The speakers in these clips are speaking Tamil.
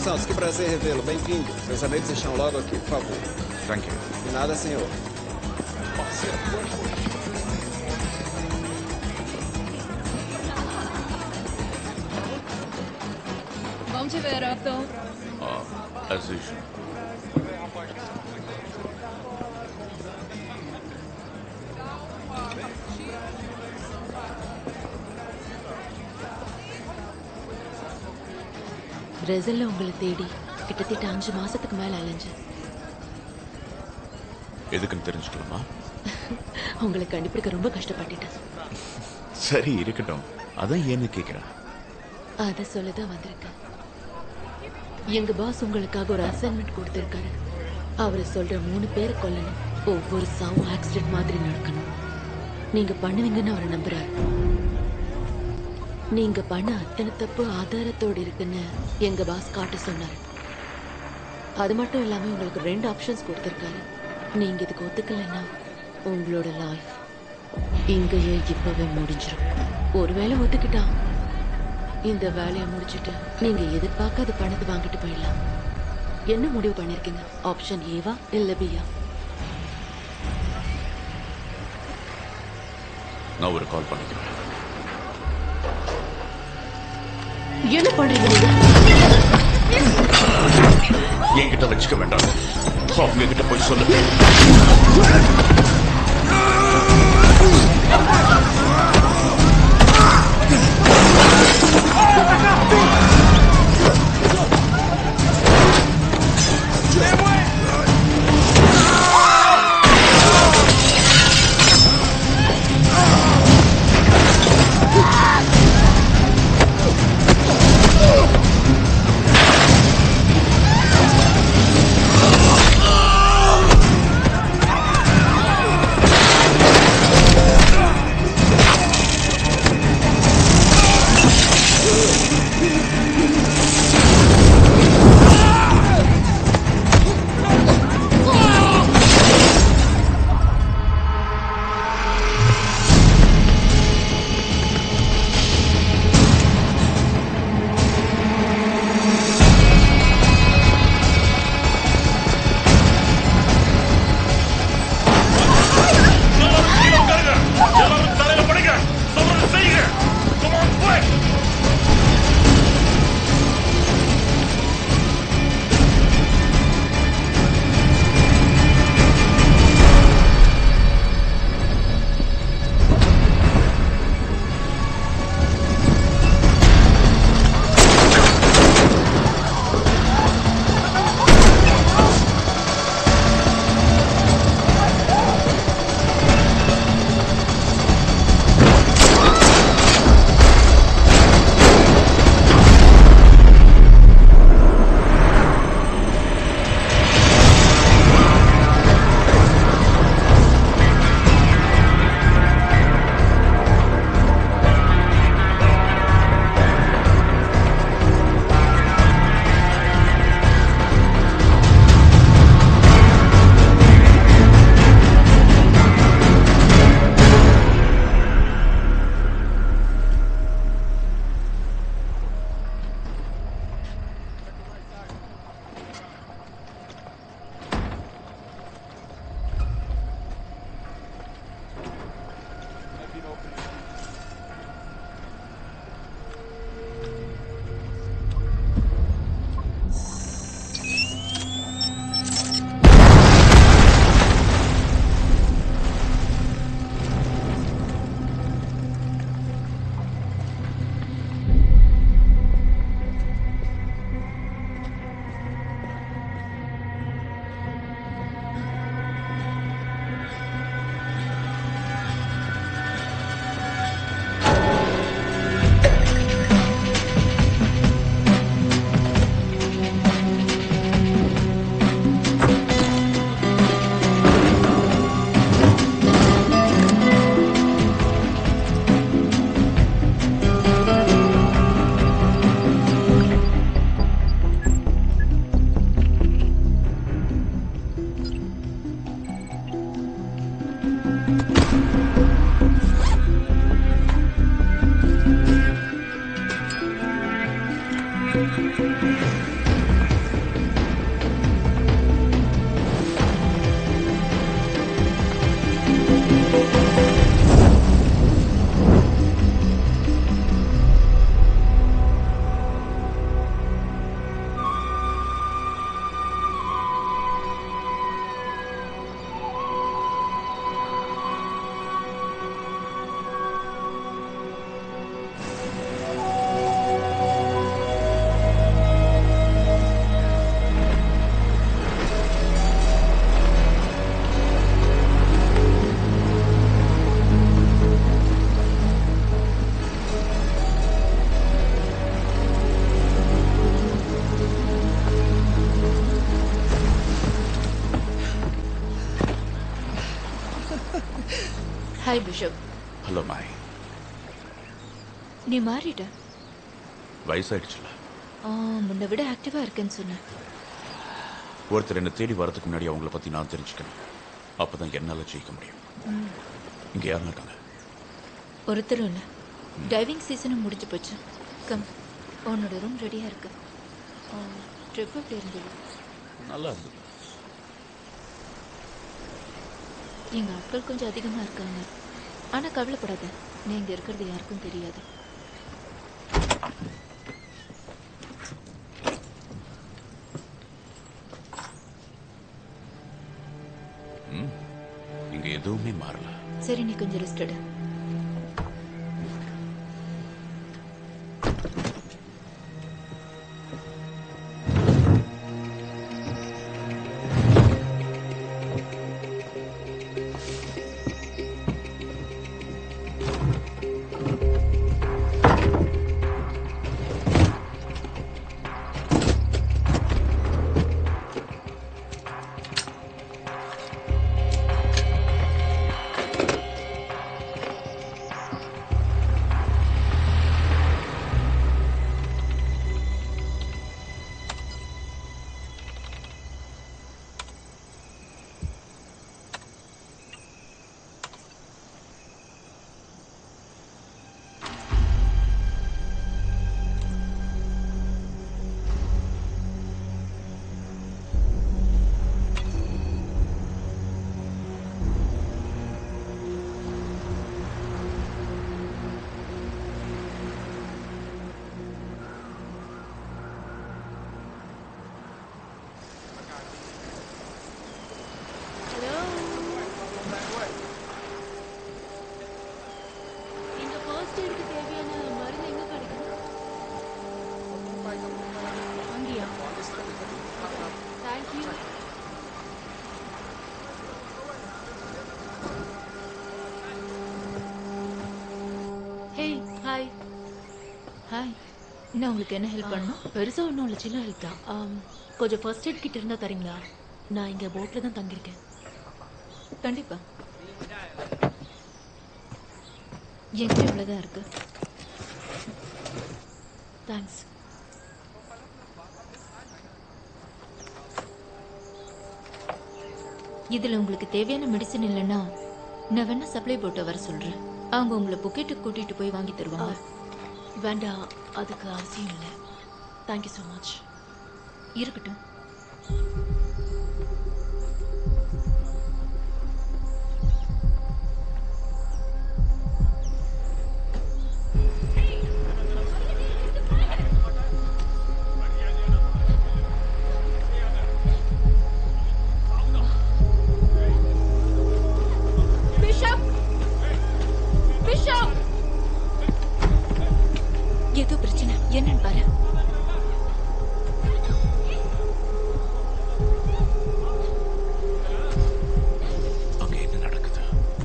Santos, que prazer revê-lo. Bem-vindo. Meus amigos estão logo aqui, por favor. Thank you. De nada, senhor. Bom te ver, Upton. As usual. பிரேசில்ல உங்களை தேடி கிட்டத்தட்ட 5 மாசத்துக்கு மேல அலைஞ்சேன். எதுக்குன்னு தெரிஞ்சுக்கலாமா? உங்களை கண்டுபிடிக்க ரொம்ப கஷ்டப்பட்டுட்டேன். சரி இருக்கட்டும். அதான் ஏன்னு கேக்குறேன். அத சொல்லதான் வந்திருக்கேன். எங்க பாஸ் உங்களுக்காக ஒரு அசைன்மெண்ட் கொடுத்திருக்காரு. அவரு சொல்ற 3 பேரை கொல்லணும். ஒவ்வொரு சாவும் ஆக்சிடென்ட் மாதிரி நடக்கணும். நீங்க பண்ணுவீங்கன்னு அவரை நம்புறாரு. நீங்க பண்ண அத்தனை தப்பு ஆதாரத்தோடு இருக்குன்னு எங்க பாஸ் காட்ட சொன்னாரு. அது மட்டும் இல்லாம உங்களுக்கு 2 ஆப்ஷன்ஸ் கொடுத்திருக்காரு. நீங்க இதுக்கு ஒத்துக்கலைன்னா உங்களோட லைஃப் இங்கேயே இப்பவே முடிஞ்சிடும். ஒருவேளை ஒத்துக்கிட்டா இந்த வேலையை முடிச்சுட்டு நீங்க எதிர்பார்க்காத பணத்தை வாங்கிட்டு போயிடலாம். என்ன முடிவு பண்ணிருக்கீங்க? ஆப்ஷன் ஏவா இல்ல பியா? நான் ஒரு கால் பண்ணிக்கிறேன். என்ன பண்றீங்க நீங்க? என்கிட்ட வச்சுக்க வேண்டாம். அவங்க கிட்ட போய் சொல்லுங்க. Hi Bishop. ஹலோ மாய். நீ மாறிட்ட. வயசாயிடுச்சுல. முன்ன விட ஆக்டிவா இருக்கேன்னு சொன்ன. ஒருத்தர் என்ன தேடி வரதுக்கு முன்னாடி அவங்கள பத்தி நான் தெரிஞ்சுக்கணும். அப்பதான் என்னால ஜெயிக்க முடியும். இங்க யாரும் இருக்காங்க? ஒருத்தரும் இல்லை. டைவிங் சீசனும் முடிஞ்சு போச்சு. கம், உன்னோட ரூம் ரெடியா இருக்கு. ட்ரிப் எப்படி இருந்தது? நல்லா இருந்தது. எங்க ஆட்கள் கொஞ்சம் அதிகமா இருக்காங்க. ஆனா கவலைப்படாத, நீ இங்க இருக்கிறது யாருக்கும் தெரியாது. இங்க எதுவுமே மாறல. சரி, நீ கொஞ்சம் ரெஸ்ட் எடு. நான் உங்களுக்கு என்ன ஹெல்ப் பண்ணணும்? பெருசா ஒன்றும் இல்லை, சின்ன ஹெல்ப் தான். கொஞ்சம் ஃபர்ஸ்ட் எய்ட் கிட்ட இருந்தா தரீங்களா? நான் இங்க போட்ல தான் தங்கியிருக்கேன். கண்டிப்பா. என்கிட்ட இவ்வளவுதான் இருக்கு. தேங்க்ஸ். இதுல உங்களுக்கு தேவையான மெடிசன் இல்லைன்னா நான் வேணா சப்ளை போட்டு வர சொல்றேன். அவங்க உங்களை புக்கெட்டுக்கு கூட்டிட்டு போய் வாங்கி தருவாங்க. வேண்டாம், அதுக்கு அவசியம் இல்லை. Thank you so much. இருக்கட்டும். ஏதோ பிரச்சனை, என்னன்னு பாரு. அங்க என்ன நடக்குது?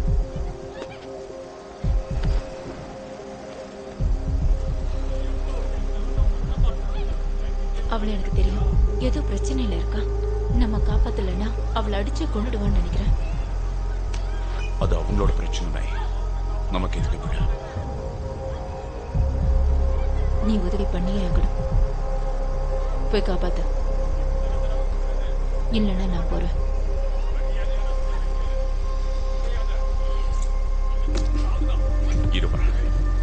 அவளை எனக்கு தெரியும். ஏதோ பிரச்சனையில இருக்கா. நம்ம காப்பாத்தலன்னா அவளை அடிச்சு கொண்டுடுவான்னு நினைக்கிறேன். அது அவங்களோட பிரச்சனை. நமக்கு எதுக்கு விட? நீ உதவி பண்ணியே ஆகணும். போய் காப்பாத்த. இல்லைன்னா நான் போறேன். இருவரா?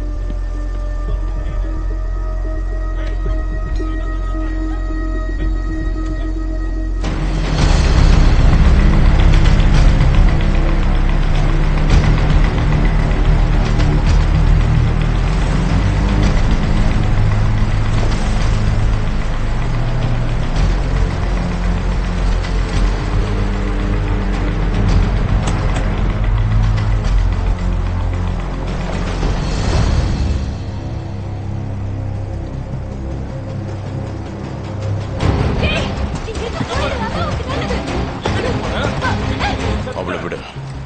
அவளை விட.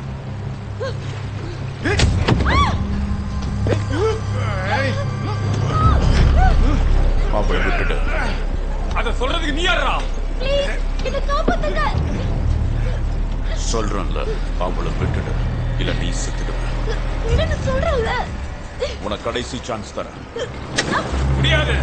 அவளை விட்டுட்டு. அத சொல்றதுக்கு நீ யாரா? சொல்றேன்ல, அவளை விட்டுட்டு இல்ல நீ செத்துடுவ. விடுன்னு சொல்றல. உனக்கு கடைசி சான்ஸ் தரேன். முடியாது.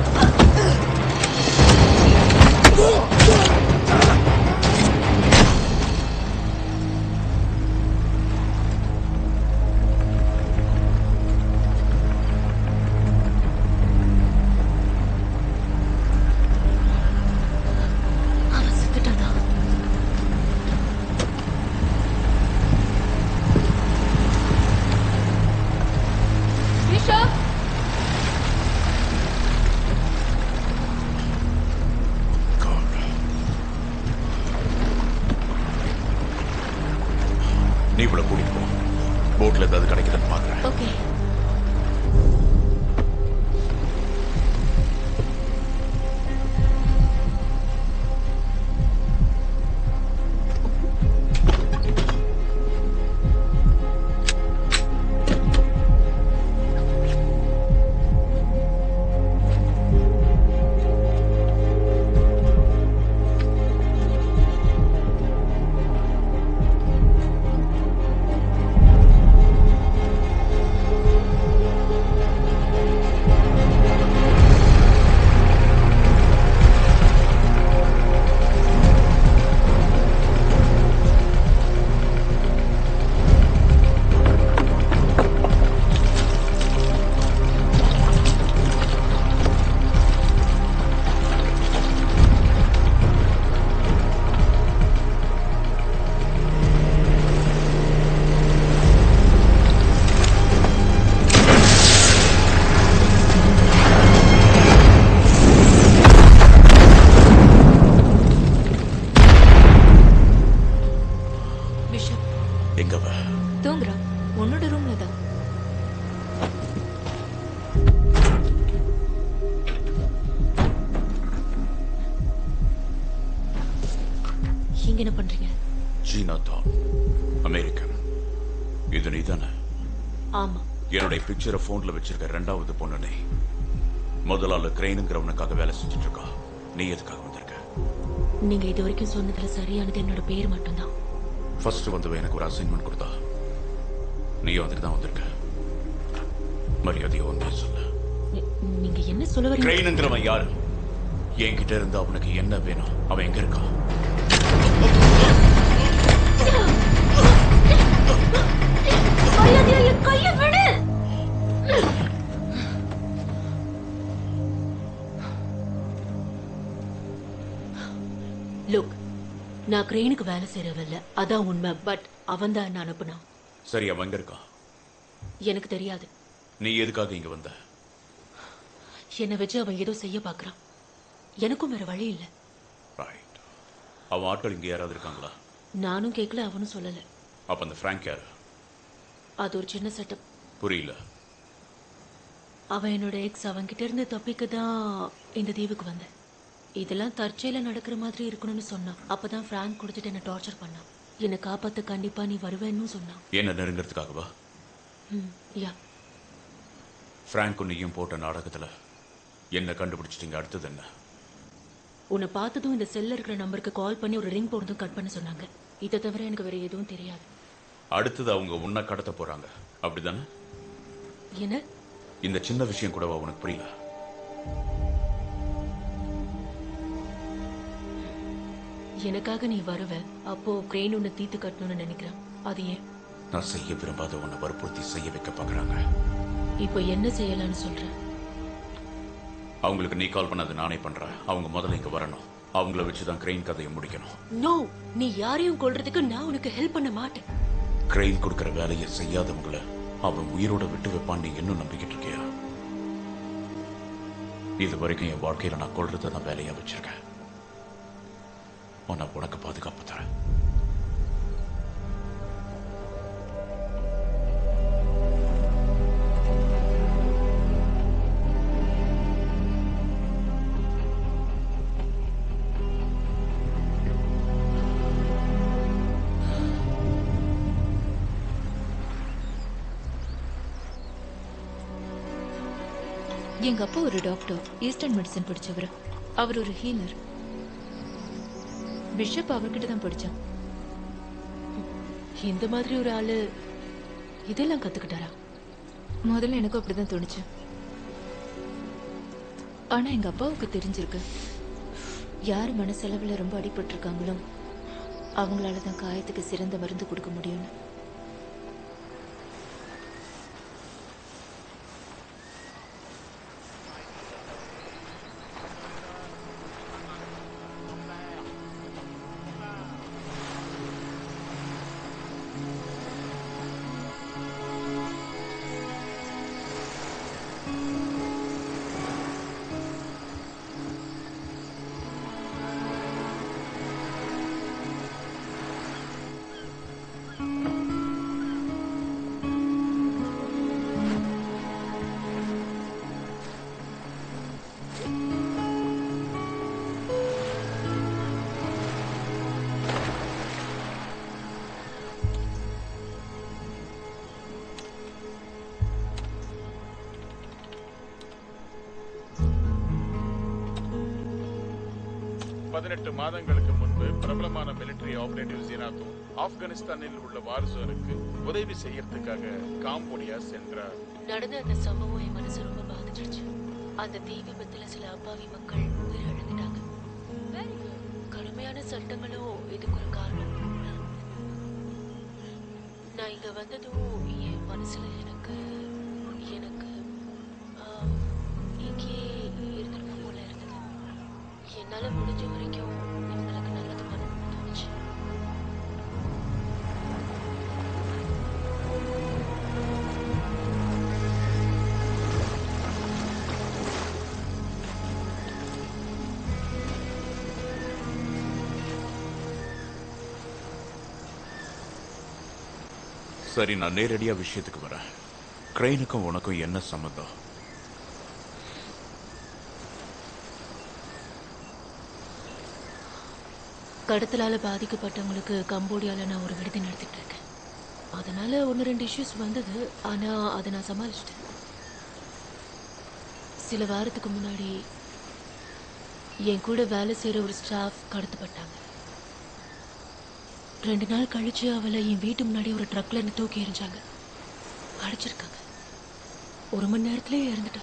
அவன் செத்துட்டானா? பிஷப், நீ இவ்வளவு கூட்டிட்டு போ. போட்ல ஏதாவது கிடைக்குதுன்னு பாக்குறேன். ஓகே. தூங்குறான். உன்னோட ரூம்ல தான். இங்க என்ன பண்றீங்க? சீனா தான் அமெரிக்கன். இது நீ தானே? ஆமா. என்னுடைய பிக்சரை போன்ல வச்சிருக்க ரெண்டாவது பொண்ணு நீ. முதலாளு கிரெயினுங்கிறவனுக்காக வேலை செஞ்சுட்டு இருக்கா. நீ எதுக்காக வந்திருக்க? நீங்க இது வரைக்கும் சொன்னதுல சரியானது என்னோட பேர் மட்டும்தான். ஃபர்ஸ்ட் வந்து எனக்கு ஒரு அசைன்மெண்ட் கொடுத்தா. நீயும் அதுக்கு தான் வந்திருக்க. மரியாதையை ஒன்றே சொல்லு. நீங்க என்ன சொல்ல வரீங்க? கிரெயினுங்கிறவன் யாரு? என்கிட்ட இருந்து அவனுக்கு என்ன வேணும்? அவன் எங்க இருக்கான்? மரியாதையை கையை விடு. லுக், நான் கிரெயினுக்கு வேலை செய்யறவல்ல, அதான் உண்மை. பட் அவன் தான் என்ன அனுப்புனான். சரி, அவன் எங்க இருக்கான்? எனக்கு தெரியாது. நீ எதுக்காக இங்க வந்த? என்னை வச்சு அவன் ஏதோ செய்ய பாக்குறான். எனக்கும் வேற வழி இல்ல. ரைட். அவன் ஆட்கள் இங்க யாராவது இருக்காங்களா? நானும் கேட்கல, அவனும் சொல்லல. அப்ப அந்த பிராங்க் யாரு? அது ஒரு சின்ன செட்டப். புரியல. அவன் என்னோட எக்ஸ். அவன்கிட்ட இருந்து தப்பிக்க தான் இந்த தீவுக்கு வந்தேன். இதெல்லாம் தற்செயல நடக்கிற மாதிரி இருக்கணும்னு சொன்னான். அப்பதான் பிராங்க் கொடுத்துட்டு என்ன டார்ச்சர் பண்ணான். என்னை காப்பாத்த கண்டிப்பா நீ வருவேன்னு சொன்னான். என்ன நெருங்கிறதுக்காகவா? யா. பிராங்க் நீயும் போட்ட நாடகத்துல என்ன கண்டுபிடிச்சிட்டீங்க? அடுத்தது என்ன? உன்னை பார்த்ததும் இந்த செல்ல இருக்கிற நம்பருக்கு கால் பண்ணி ஒரு ரிங் போடுறதும் கட் பண்ண சொன்னாங்க. இதை தவிர எனக்கு வேற எதுவும் தெரியாது. அடுத்தது அவங்க உன்னை கடத்த போறாங்க, அப்படிதானே? என்ன? இந்த சின்ன விஷயம் கூடவா உனக்கு புரியல? எனக்காக நீ வருவ, அப்போ கிரெயின் உன்னை தீத்து கட்டணும்னு நினைக்கிறேன். அது ஏன்? நான் செய்ய விரும்பாத உன்னை வற்புறுத்தி செய்ய வைக்க பாக்குறாங்க. இப்போ என்ன செய்யலாம்னு சொல்ற? அவங்களுக்கு நீ கால் பண்ண, அதை நானே பண்றேன். அவங்க முதல்ல இங்க வரணும். அவங்கள வச்சுதான் கிரெயின் கதையை முடிக்கணும். நோ, நீ யாரையும் கொல்றதுக்கு நான் உனக்கு ஹெல்ப் பண்ண மாட்டேன். கிரெயின் கொடுக்கிற வேலையை செய்யாதவங்கள அவன் உயிரோட விட்டு வைப்பான். நீ இன்னும் நம்பிக்கிட்டு இருக்கியா? இது வரைக்கும் என் வாழ்க்கையில நான் கொல்றதை நான் வேலையா வச்சிருக்கேன். நான் உனக்கு பாதுகாப்பு தரேன். எங்க அப்பா ஒரு டாக்டர், ஈஸ்டர்ன் மெடிசன் படிச்சவர். அவர் ஒரு ஹீலர். பிஷப் அவர்கிட்ட தான் படிச்சான். இந்த மாதிரி ஒரு ஆளு இதெல்லாம் கத்துக்கிட்டாரா? முதல்ல எனக்கும் அப்படிதான் தோணுச்சு. ஆனா எங்க அப்பாவுக்கு தெரிஞ்சிருக்கு, யார் மனசளவில் ரொம்ப அடிபட்டிருக்காங்களோ அவங்களால தான் காயத்துக்கு சிறந்த மருந்து கொடுக்க முடியும்னு. மாதங்களுக்கு முன்பு பிரபலமான மிலிட்டரி ஆபரேட்டிவ் ஜீனாத்தோ ஆப்கானிஸ்தானில் உள்ள வார்சோனுக்கு உதவி செய்யறதுக்காக காம்போடியா சென்றார். நடந்த அந்த சம்பவம் என் மனசு ரொம்ப பாதிச்சிருச்சு. அந்த தீ விபத்துல சில அப்பாவி மக்கள் உயிரிழந்துட்டாங்க. கடுமையான சட்டங்களும் இதுக்கு ஒரு காரணம். நான் இங்க வந்ததும் என் மனசுல எனக்கு இங்கே இருந்திருக்கும் போல இருந்தது. என்னால முடிஞ்ச வரைக்கும் இவங்களுக்கு நல்லது பண்ணணும்னு தோணுச்சு. சரி, நான் நேரடியா விஷயத்துக்கு வரேன். கிரெயினுக்கும் உனக்கும் என்ன சம்மந்தம்? கடத்தலால பாதிக்கப்பட்டவங்களுக்கு கம்போடியால நான் ஒரு விடுதி நடத்திட்டு இருக்கேன். அதனால 1-2 இஷ்யூஸ் வந்தது. ஆனா அதை நான் சமாளிச்சிட்டேன். சில வாரத்துக்கு முன்னாடி என் கூட வேலை செய்யற ஒரு ஸ்டாஃப் கடத்தப்பட்டாங்க. 2 நாள் கழிச்சு அவளை என் வீட்டு முன்னாடி ஒரு ட்ரக்ல இருந்து தூக்கி எறிஞ்சாங்க. அடைச்சிருக்காங்க. 1 மணி நேரத்திலே இறந்துட்டா.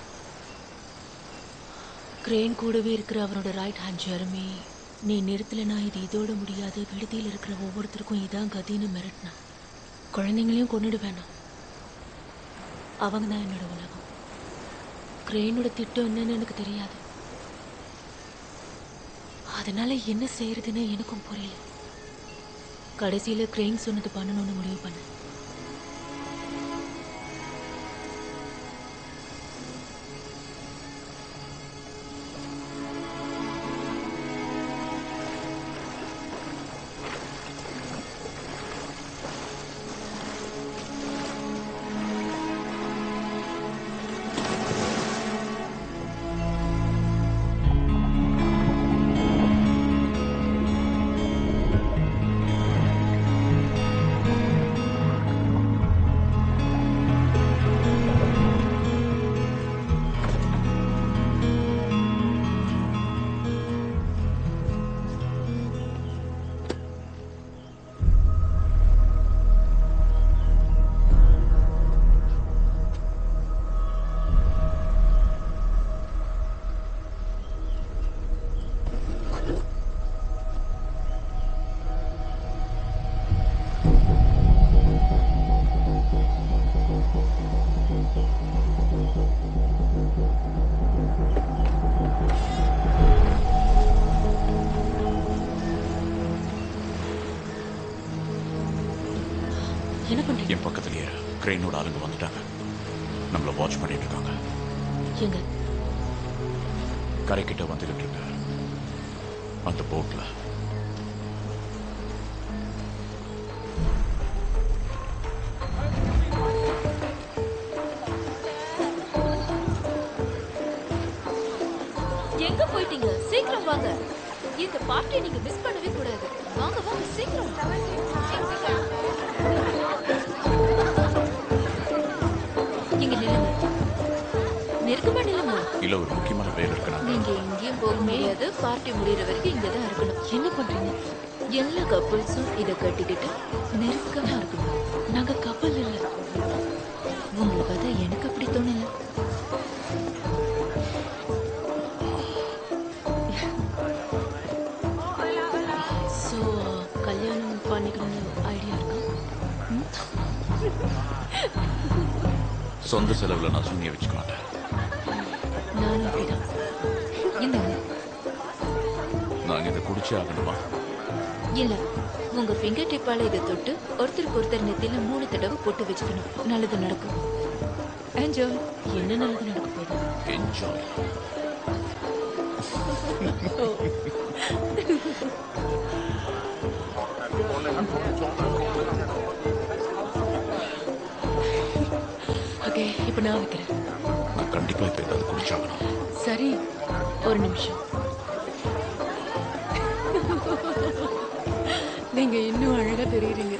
கிரெயின் கூடவே இருக்கிற அவனோட ரைட் ஹேண்ட் ஜெரமி, நீ நிறுத்தலைன்னா இது இதோட முடியாது, விடுதியில் இருக்கிற ஒவ்வொருத்தருக்கும் இதான் கதின்னு மிரட்டினான். குழந்தைங்களையும் கொண்டுடு வேணாம். அவங்க தான் என்னோட உலகம். கிரெயினோட திட்டம் என்னன்னு எனக்கு தெரியாது. அதனால என்ன செய்யறதுன்னு எனக்கும் புரியல. கடைசியில கிரெயின் சொன்னது பண்ணணும்னு முடிவு பண்ணேன். என் பக்கத்துலயே கிரெயினோட ஆளுங்க வந்துட்டாங்க. நம்மள வாட்ச் பண்ணிட்டு இருக்காங்க. எங்க? கரைக்கிட்ட வந்துகிட்டு இருக்க அந்த போட்ல. எங்க போயிட்டீங்க? சீக்கிரம் வாங்க. இந்த பார்ட்டியை நீங்க மிஸ் பண்ணவே கூடாது. வாங்க வாங்க சீக்கிரம். இங்க நில்லுங்க. நெருக்கமா நில்லுங்க. இல்ல, ஒரு முக்கியமான வேலை இருக்கு. நீங்க எங்கேயும் போக முடியாது. பார்ட்டி முடியற வரைக்கும் இங்கதான் இருக்கணும். என்ன பண்றீங்க? எல்லா கப்பல்ஸும் இதை கட்டிக்கிட்டு நெருக்கமா இருக்கணும். நாங்க கப்பல் இல்ல. சொந்த செலவில் நான் சுண்ணிய வச்சுக்க மாட்டேன். நானும் அப்படிதான். இந்த நாங்கள் இதை குடிச்சே ஆகணுமா? இல்ல, உங்க ஃபிங்கர் டிப்பால இதை தொட்டு ஒருத்தருக்கு ஒருத்தர் நெத்தில 3 தடவை போட்டு வச்சுக்கணும். நல்லது நடக்கும். என்ஜாய். என்ன நல்லது நடக்க போகுது? என்ஜாய். ஓகே, இப்போ நான் வைக்கிறேன். நான் கண்டிப்பாக இப்போ ஏதாவது குடிச்சாகணும். சரி, ஒரு நிமிஷம். நீங்க இன்னும் அழகா தெரியுறீங்க.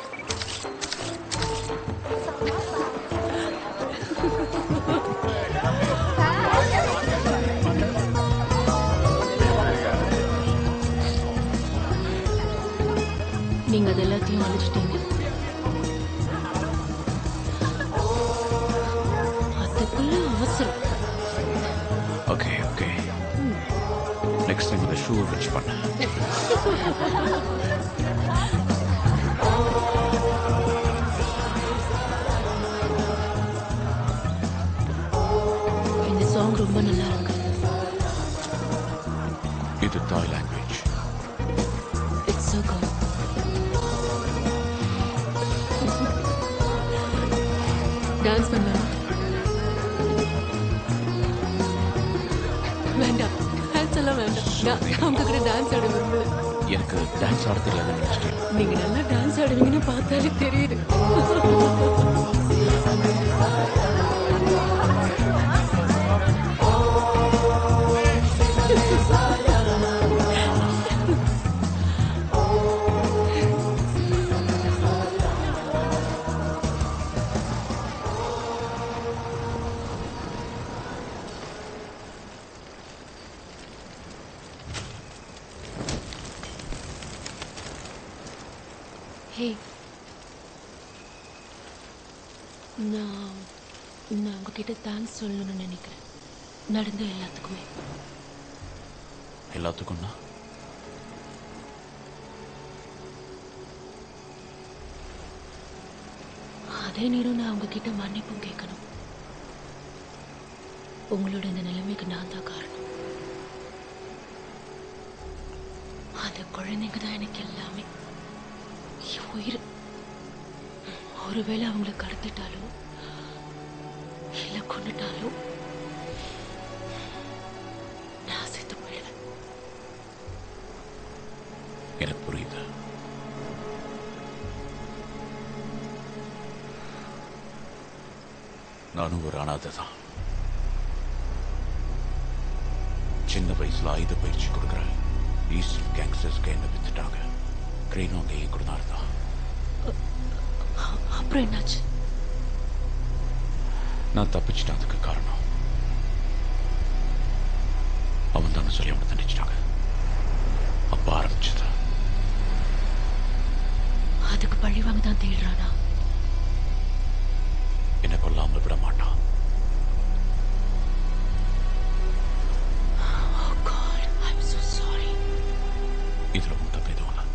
நீங்க அது எல்லாத்தையும் அழிச்சிட்டீங்க. அதுக்குள்ள அவசரம். ஓகே ஓகே, நெக்ஸ்ட் டைம் இந்த ஷூ வச்சு பண்ண. இந்த சாங் ரொம்ப நல்லா இருக்கு. இது தாய் language. It's so good. Dance பண்ணலாம். வேண்டாம், டான்ஸ் எல்லாம் வேண்டாம். நான் உங்ககிட்ட டான்ஸ் ஆட விரும்பல. எனக்கு டான்ஸ் ஆட தெரியாதுன்னு நினைச்சிட்டேன். நீங்க நல்லா டான்ஸ் ஆடுவீங்கன்னு பார்த்தாலே தெரியுது. ஹே, நான் உங்ககிட்ட தேங்க்ஸ் சொல்லணும்னு நினைக்கிறேன். நடந்த எல்லாத்துக்குமே. எல்லாத்துக்கும்னா? அதே நேரம் நான் உங்ககிட்ட மன்னிப்பும் கேட்கணும். உங்களோட இந்த நிலைமைக்கு நான் தான் காரணம். அந்த குழந்தைங்க தான் எனக்கு எல்லாமே. என் உயிர். ஒருவேளை அவங்கள கடத்திட்டாலோ இல்ல கொண்டுட்டாலோ நான் செத்து போயிடுவேன். எனக்கு புரியுது. நானும் ஒரு அனாதை தான். சின்ன வயசுல ஆயுத பயிற்சி கொடுக்குற ஈஸ்டர்ன் கேங்ஸ்டர்ஸ்க்கு என்ன வித்துட்டாங்க. கிரெயினும் அங்கேயே கூட தான் இருந்தான். அப்புறம் என்னாச்சு? நான் தப்பிச்சிட்டேன். அதுக்கு காரணம் அவன் தான் சொல்லி அவனை தண்டிச்சிட்டாங்க. அப்ப ஆரம்பிச்சது. அதுக்கு பழிவாங்க தான் தேடுறானா? என்னை கொல்லாமல் விட மாட்டான். Oh God, I'm so sorry. இதுல உன் தப்பு எதுவும் இல்லை.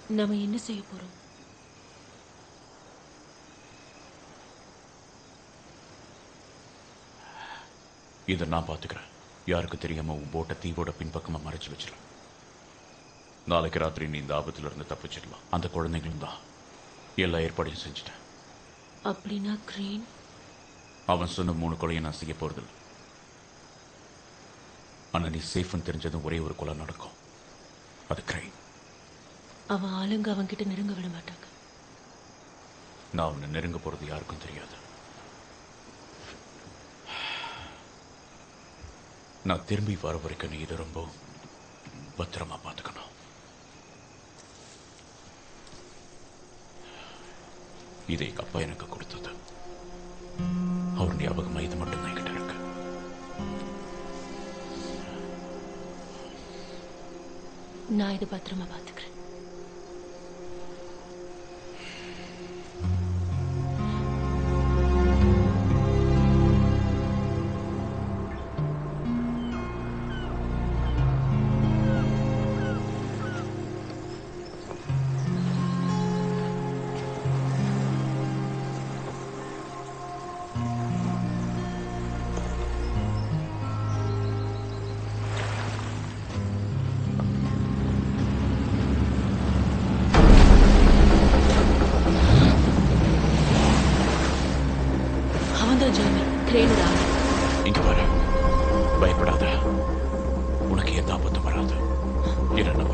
நாம என்ன செய்ய போறோம்? இதை நான் பார்த்துக்கிறேன். யாருக்கு தெரியாம உன் போட்டை தீவோட பின்பக்கமா மறைச்சு வச்சிடலாம். நாளைக்கு ராத்திரி நீ இந்த ஆபத்துல இருந்து தப்பிச்சிடலாம். அந்த குழந்தைங்களும் தான் எல்லா ஏற்பாடையும் செஞ்சுட்டேன். அப்படின்னா கிரேன் அவன் சொன்ன 3 கொலையை நான் செய்ய போறதில்லை. ஆனா நீ சேஃப்னு தெரிஞ்சதும் ஒரே ஒரு கொலை நடக்கும். அது கிரைன். அவன் ஆளுங்க அவன்கிட்ட நெருங்க விட மாட்டாங்க. நான் அவனை நெருங்க போறது யாருக்கும் தெரியாது. நான் திரும்பி வர வரைக்கும் நீ இதை ரொம்ப பத்திரமா பார்த்துக்கணும். இதை எங்க அப்பா எனக்கு கொடுத்தது. அவர் ஞாபகமா இது மட்டும் தான் என்கிட்ட இருக்கு. நான் இதை பத்திரமா பார்த்துக்கிறேன். இங்க வர பயப்படாத. உனக்கு எந்த ஆபத்தும் வராது. என்ன நம்ப.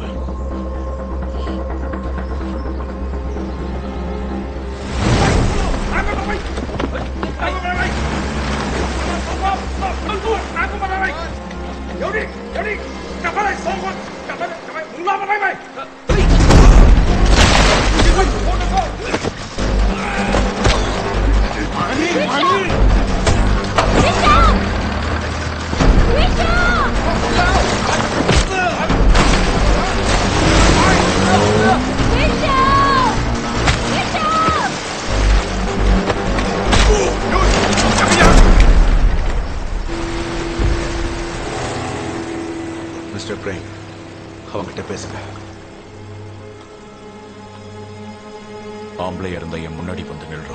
மிஸ்டர் பிரேம், அவங்கிட்ட பேசுங்க. ஆம்பளை இருந்த என் முன்னாடி வந்து நில்றா.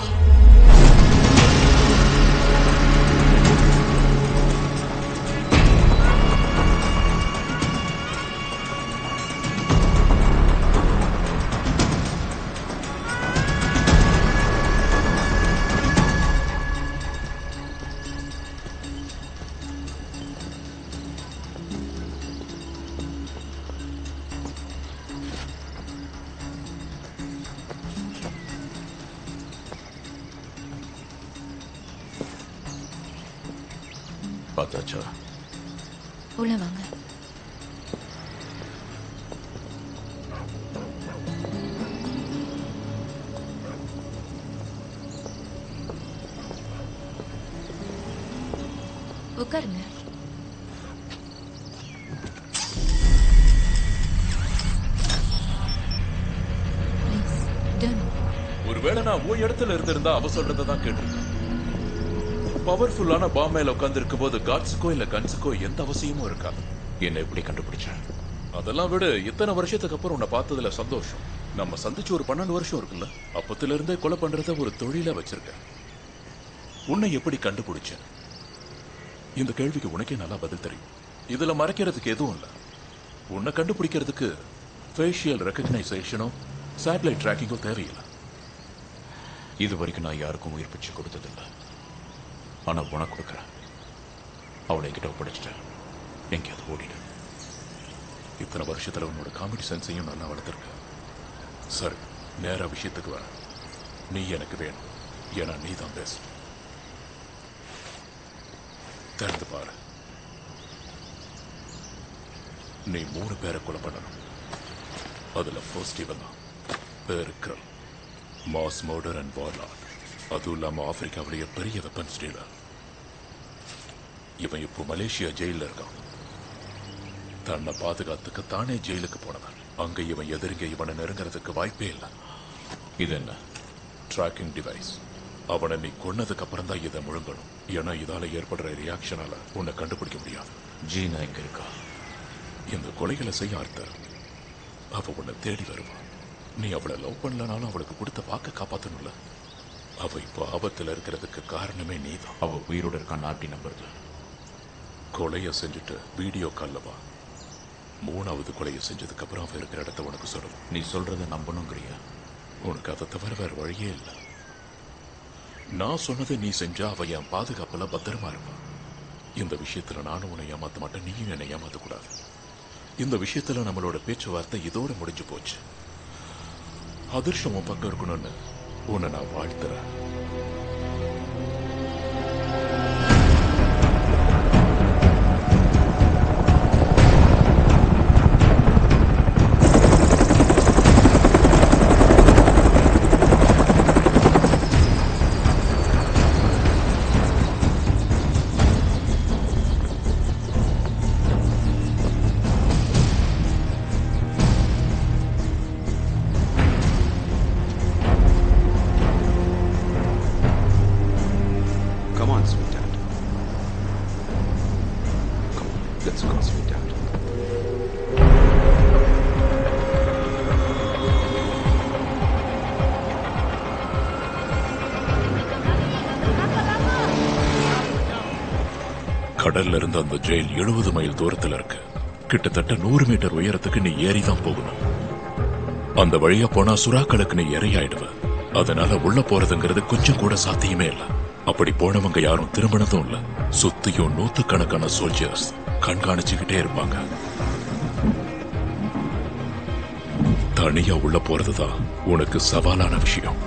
பார்த்தாச்சா? உள்ள வாங்க. உட்காருங்க. ஒருவேளை நான் ஓ இடத்துல இருந்திருந்தா அவ சொல்றதான் கேட்டிருக்கேன். பவர்ஃபுல்லான பாம் மேல உட்கார்ந்து இருக்கும் போது காட்ஸுக்கோ இல்ல கன்ஸுக்கோ எந்த அவசியமும் இருக்காது. என்ன எப்படி கண்டுபிடிச்ச? அதெல்லாம் விட இத்தனை வருஷத்துக்கு அப்புறம் உன்னை பார்த்ததுல சந்தோஷம். நம்ம சந்திச்சு ஒரு 12 வருஷம் இருக்குல்ல, அப்பத்துல இருந்தே கொலை பண்றத ஒரு தொழிலா வச்சிருக்கேன். உன்னை எப்படி கண்டுபிடிச்ச? இந்த கேள்விக்கு உனக்கே நல்லா பதில் தெரியும். இதுல மறைக்கிறதுக்கு எதுவும் இல்ல. உன்னை கண்டுபிடிக்கிறதுக்கு ஃபேஷியல் ரெகக்னைசேஷனோ சேட்டலைட் டிராக்கிங்கோ தேவையில்லை. இது வரைக்கும் நான் யாருக்கும் உயிர் பிச்சை கொடுத்ததில்லை. ஆனா உனக்கு கொடுக்குறேன். அவளை என்கிட்ட ஒப்படைச்சிட்டேன். எங்கேயாவது ஓடிடு. இத்தனை வருஷத்துல உன்னோட காமெடி சென்ஸையும் நல்லா வளர்த்துருக்க. சரி, நேர விஷயத்துக்கு வர. நீ எனக்கு வேணும். ஏன்னா நீ தான் பெஸ்ட். திறந்து பாரு. நீ 3 பேரை கொலை பண்ணணும். அதுல ஃபர்ஸ்ட் இவன் தான். பேரு Kiril. Mass murder and warlord. அதுவும் இல்லாம ஆப்பிரிக்காவிலேயே பெரிய வெப்பன்ஸ் டீலர். இவன் இப்போ மலேசியா ஜெயில இருக்கான். தன்னை பாதுகாத்துக்கு தானே ஜெயிலுக்கு போனவன். அங்க இவன் எதிரிங்க இவனை நெருங்கிறதுக்கு வாய்ப்பே இல்லை. இது என்ன? Tracking device. அவனை நீ கொன்னதுக்கு அப்புறம் தான் இதை முழுங்கணும். ஏன்னா இதால ஏற்படுற ரியாக்ஷனால உன்னை கண்டுபிடிக்க முடியாது. ஜீனா எங்க இருக்கா? இந்த கொலைகளை செய்ய ஆர்த்தர் அவ உன்னை தேடி வருவான். நீ அவளை லவ் பண்ணலனாலும் அவளுக்கு கொடுத்த வாக்க காப்பாத்தணும்ல. அவ இப்போ ஆபத்துல இருக்கிறதுக்கு காரணமே நீதான். அவ உயிரோட இருக்கான்னு அப்படி நம்புறது? கொலைய செஞ்சுட்டு வீடியோ கால்ல வா. 3வது கொலையை செஞ்சதுக்கு அப்புறம் அவ இருக்கிற இடத்த உனக்கு சொல்லணும். நீ சொல்றத நம்பணுங்கிறியா? உனக்கு அதை தவிர வேற வழியே இல்லை. நான் சொன்னதை நீ செஞ்சா அவ என் பாதுகாப்புல பத்திரமா இருப்பா. இந்த விஷயத்துல நானும் உன்னை ஏமாத்த மாட்டேன், நீயும் என்னை ஏமாத்த கூடாது. இந்த விஷயத்துல நம்மளோட பேச்சுவார்த்தை இதோட முடிஞ்சு போச்சு. அதிர்ஷ்டம் உன் பக்கம் இருக்கணும்னு உன்னை நான் வாழ்த்துறேன். கடல்ல இருந்து அந்த ஜெயில் 70 மைல் தூரத்துல இருக்கு. கிட்டத்தட்ட 100 மீட்டர் உயரத்துக்கு நீ ஏறிதான் போகணும். அந்த வழியா போனா சுறாக்களுக்கு நீ இரையாயிடுவ. அதனால உள்ள போறதுங்கிறது கொஞ்சம் கூட சாத்தியமே இல்ல. அப்படி போனவங்க யாரும் திரும்பினதும் இல்ல. சுத்தியும் 100கணக்கான சோல்ஜர்ஸ் கண்காணிச்சுக்கிட்டே இருப்பாங்க. தனியா உள்ள போறதுதான் உனக்கு சவாலான விஷயம்.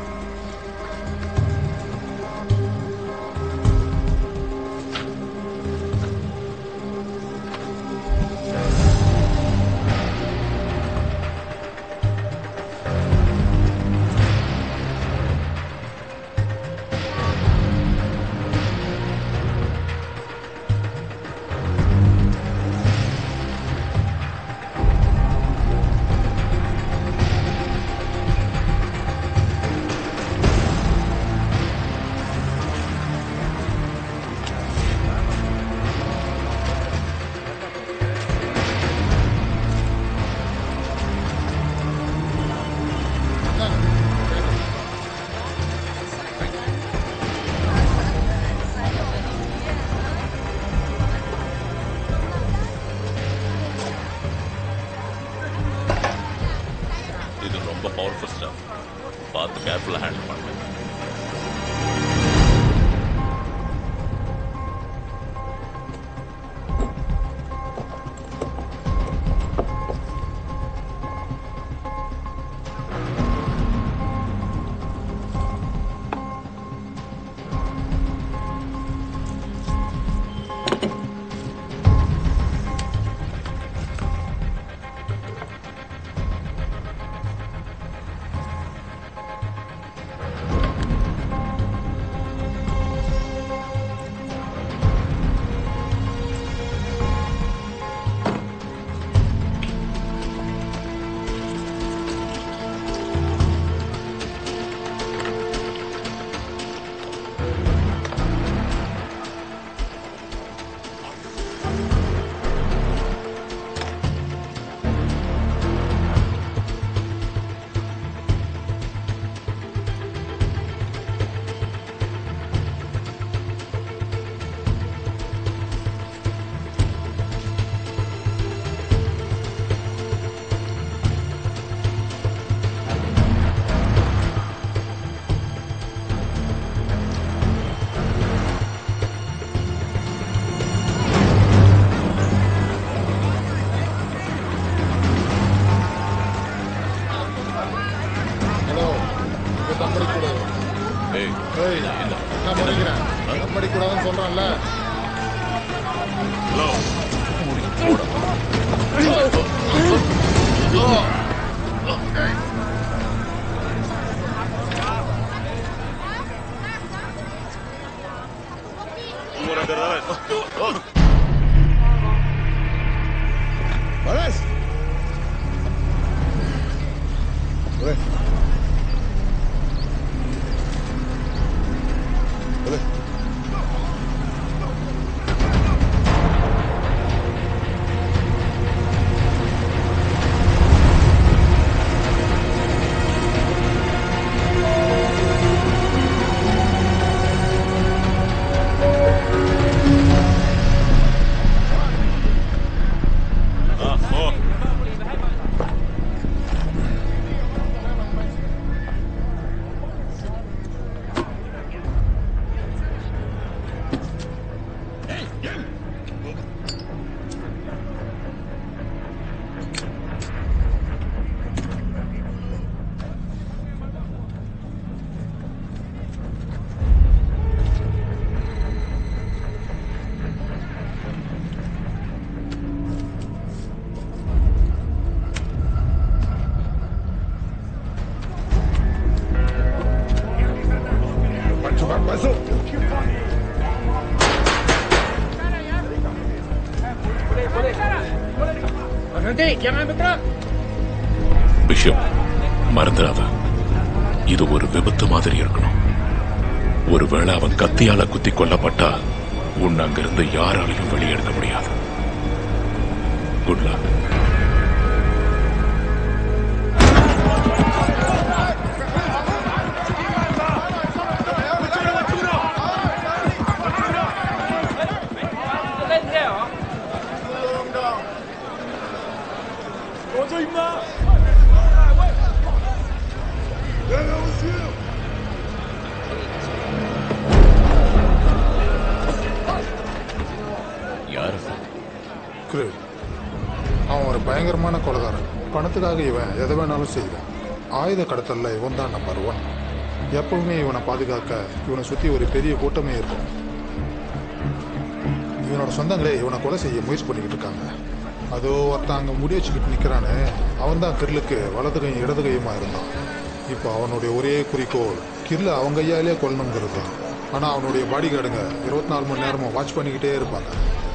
பார்த்து கேர்ஃபுல்லாக ஹேண்டில் பண்ணுங்க. விஷயம் மறந்துடாத, இது ஒரு விபத்து மாதிரி இருக்கணும். ஒருவேளை அவன் கத்தியால குத்தி கொல்லப்பட்டா உன்னை அங்கிருந்து யாராலையும் வெளியெடுக்க முடியாது. Good luck. அவன் ஒரு பயங்கரமான கொலைகாரன். பணத்துக்காக இவன் எதை வேணாலும் செய்வான். ஆயுத கடத்தல்ல இவன் தான் நம்பர் 1. எப்பவுமே இவனை பாதுகாக்க இவனை சுத்தி ஒரு பெரிய கூட்டமே இருக்கும். இவனோட சொந்தங்களே இவனை கொலை செய்ய முயற்சி பண்ணிக்கிட்டு இருக்காங்க. அதோ ஒருத்தன் அங்கே முடி வச்சுக்கிட்டு நிற்கிறானே, அவன் தான் கிர்லுக்கு வலது கையும் இடது கையுமா இருந்தான். இப்போ அவனுடைய ஒரே குறிக்கோள் கிர்ல அவங்க கையாலே கொல்லணுங்கிறது. ஆனால் அவனுடைய பாடி கார்டுங்க 24 மணி நேரமும் வாட்ச் பண்ணிக்கிட்டே இருப்பாங்க.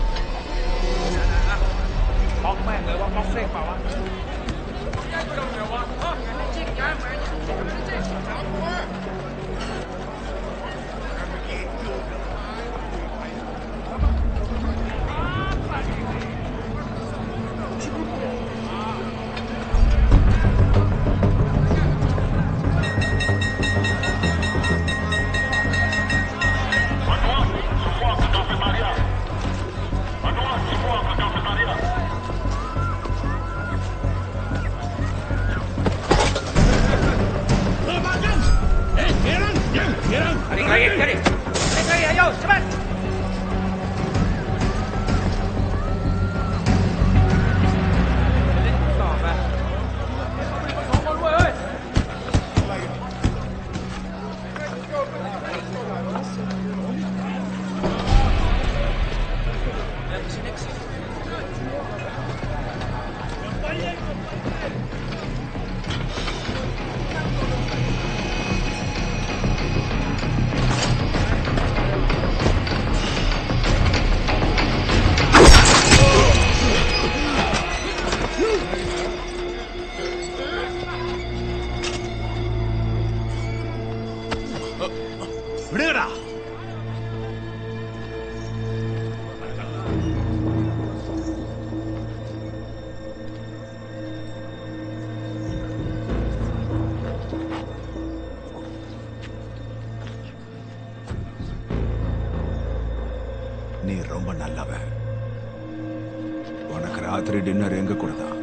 நீ ரொம்ப நல்லவன். உனக்கு ராத்திரி டின்னர் எங்க கூட தான்.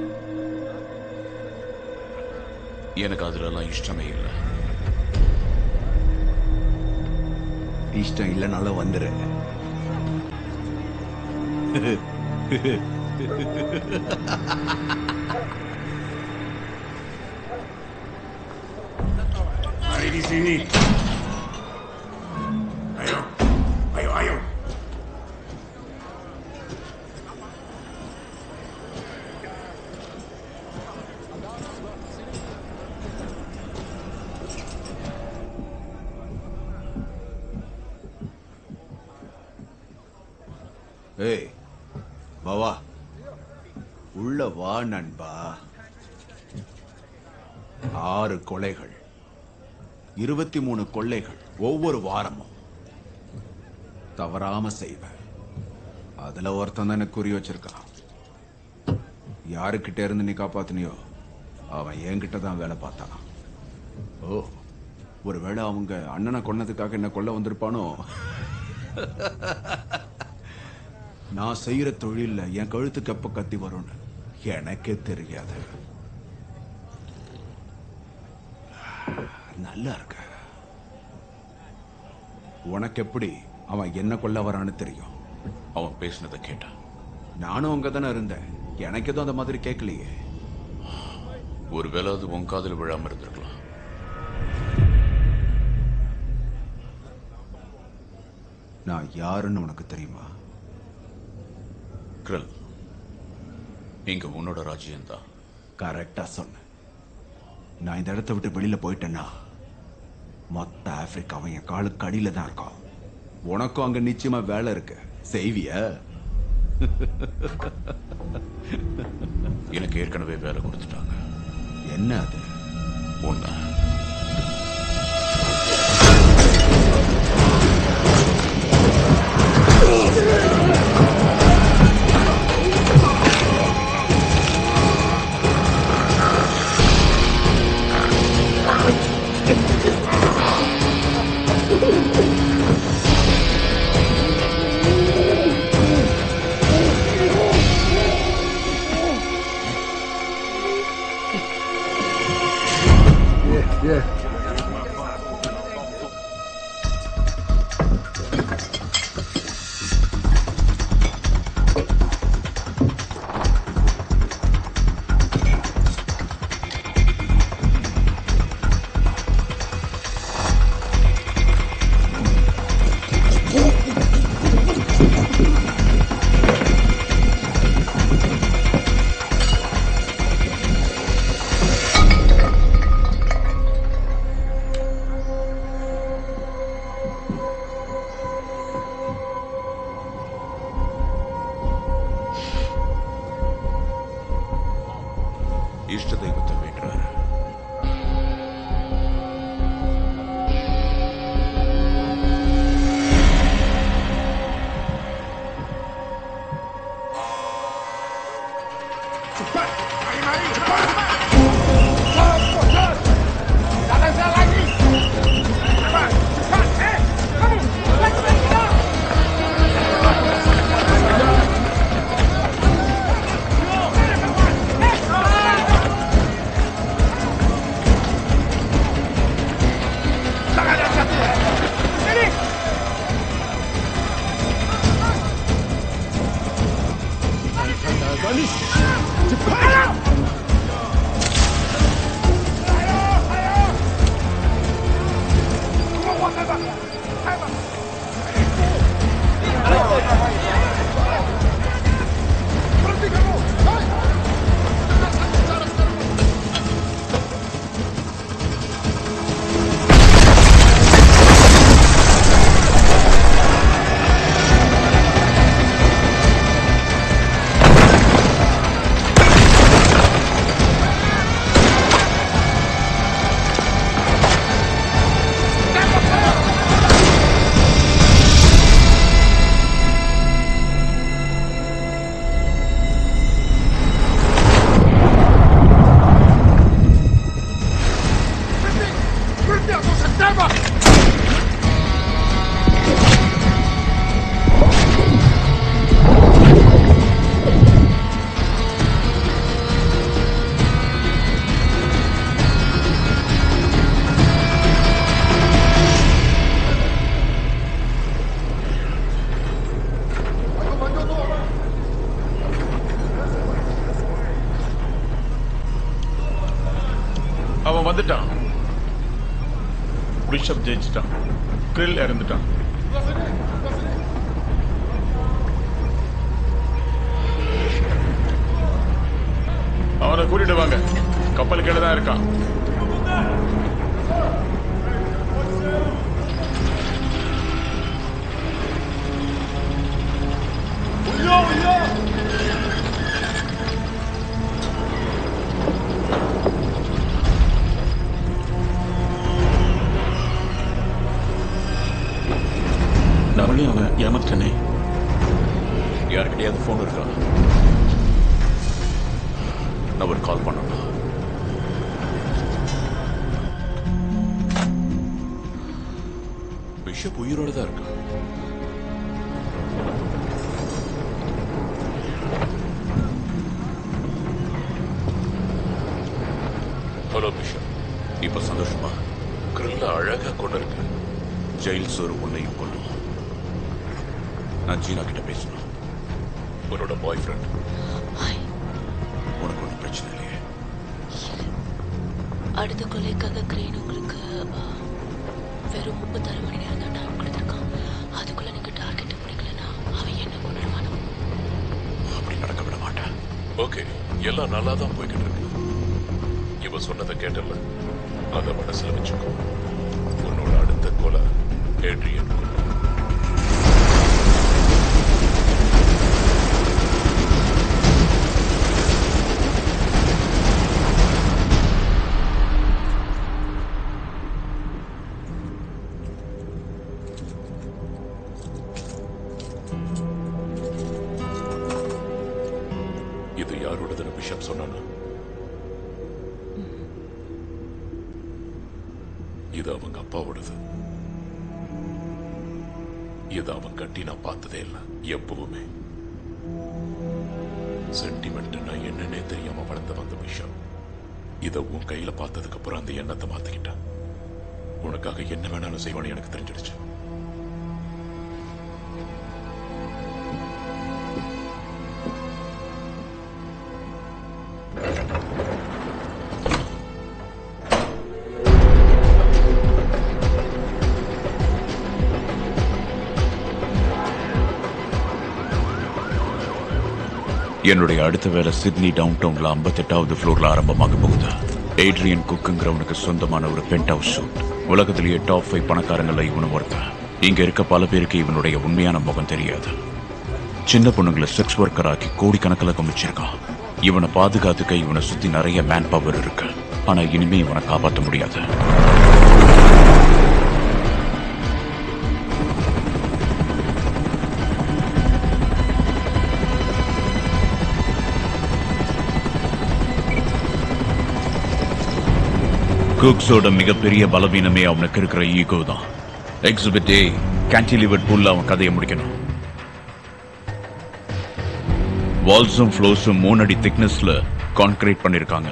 எனக்கு அதுலலாம் இஷ்டமே இல்லை. இஷ்டம் இல்லைனாலும் வந்துரு. Mari di sini. Ayo, ayo, ayo. ஏய் பாவா, உள்ள வா நண்பா. 6 கொலைகள், 23 கொள்ளைகள் ஒவ்வொரு வாரமும் தவறாம செய்வேன். அதுல ஒருத்தன் தான் எனக்கு குறி வச்சிருக்கான். யாருக்கிட்ட இருந்து நீ காப்பாத்தினியோ அவன் என்கிட்ட தான் வேலை பார்த்தான். ஓ, ஒருவேளை அவங்க அண்ணனை கொன்னதுக்காக என்ன கொல்ல வந்திருப்பானோ? நான் செய்யற தொழில என் கழுத்துக்கு எப்ப கத்தி வரும்னு எனக்கே தெரியாது. நல்லா இருக்க. உனக்கு எப்படி அவன் என்ன கொல்ல வரான்னு தெரியும்? அவன் பேசினதை கேட்டான். நானும் அங்க தானே இருந்தேன். எனக்கு எதுவும் அந்த மாதிரி கேட்கலையே. ஒருவேளை அது உன் காதில் விழாம இருந்திருக்கலாம். நான் யாருன்னு உனக்கு தெரியுமா? கிரில், இங்க உன்னோட ராஜ்யம் தான். கரெக்டா சொன்ன. நான் இந்த இடத்தை விட்டு வெளியில போயிட்டேன்னா மொத்த ஆப்பிரிக்காவும் என் காலுக்கு அடியில தான் இருக்கும். உனக்கும் அங்க நிச்சயமா வேலை இருக்கு. செய்வியா? எனக்கு ஏற்கனவே வேலை கொடுத்துட்டாங்க. என்ன அது? ஒண்ணு. இஷ்ட தெய்வத்தை வேண்டுறாரு. அவன் வந்துட்டான். பிஷப் ஜெயிச்சிட்டான். கிரில் இறந்துட்டான். அவனை கூட்டிட்டு வாங்க. கப்பல் கீழே தான் இருக்கான். நம்மளே அவன் ஏமாத்தானே. யாருக்கிட்டையாவது போன் இருக்கா? நான் ஒரு கால் பண்ணணும். பிஷப் உயிரோட தான் இருக்கா? ஹலோ பிஷப், இப்ப சந்தோஷமா? கிரில்ல அழகா கொண்டு இருக்கு. ஜெயில் சோறு உன்னையும் கொள்ளும். நான் ஜீனா கிட்ட பேசணும். உன்னோட பாய் ஃப்ரெண்ட். உனக்கு ஒன்றும் பிரச்சனை இல்லையே? அடுத்த கொலைக்காக கிரேன் உங்களுக்கு வெறும் 36 மணி நேரம் தான் டைம் கொடுத்துருக்கான். அதுக்குள்ள நீங்க டார்கெட்டை பிடிக்கலன்னா அவன் என்ன கொண்டுடுவானோ. அப்படி நடக்க விட மாட்டேன். ஓகே, எல்லாம் நல்லா தான் போய்கிட்டு இருக்கு. இவ சொன்னதை கேட்டல, அதை மனசுல வச்சுக்கோ. உன்னோட அடுத்த கொலை ஏட்ரியன். பிஷப் சொன்னானா? இது அவங்க அப்பாவோடது. இது அவன் கட்டி நான் பார்த்ததே இல்லை எப்பவுமே. சென்டிமெண்ட்னா என்னன்னே தெரியாம வளர்ந்து வந்த பிஷப் இத உன் கையில பார்த்ததுக்கு அப்புறம் அந்த எண்ணத்தை மாத்திக்கிட்டான். உனக்காக என்ன வேணாலும் செய்வான்னு எனக்கு தெரிஞ்சிடுச்சு. என்னுடைய அடுத்த வேலை சிட்னி டவுன் டவுன்ல 58வது ஃப்ளோர்ல ஆரம்பமாக போகுது. ஏட்ரியன் குக்குங்கிறவனுக்கு சொந்தமான ஒரு பென்ட் ஹவுஸ் சூட். உலகத்திலேயே டாப் 5 பணக்காரங்கள இவனும் ஒருத்தன். இங்க இருக்க பல பேருக்கு இவனுடைய உண்மையான முகம் தெரியாது. சின்ன பொண்ணுங்களை செக்ஸ் ஒர்க்கர் ஆக்கி கோடிக்கணக்கில் குமிச்சிருக்கான். இவனை பாதுகாத்துக்க இவனை சுத்தி நிறைய மேன் பவர் இருக்கு. ஆனா இனிமே இவனை காப்பாற்ற முடியாது. குக்ஸோட மிகப்பெரிய பலவீனமே அவனுக்கு இருக்கிற ஈகோ தான். எக்ஸிபிட் ஏ கேன்டிலிவர் பூல்ல அவன் கதையை முடிக்கணும். வால்ஸும் ஃப்ளோஸும் 3 அடி திக்னஸ்ல கான்கிரீட் பண்ணிருக்காங்க.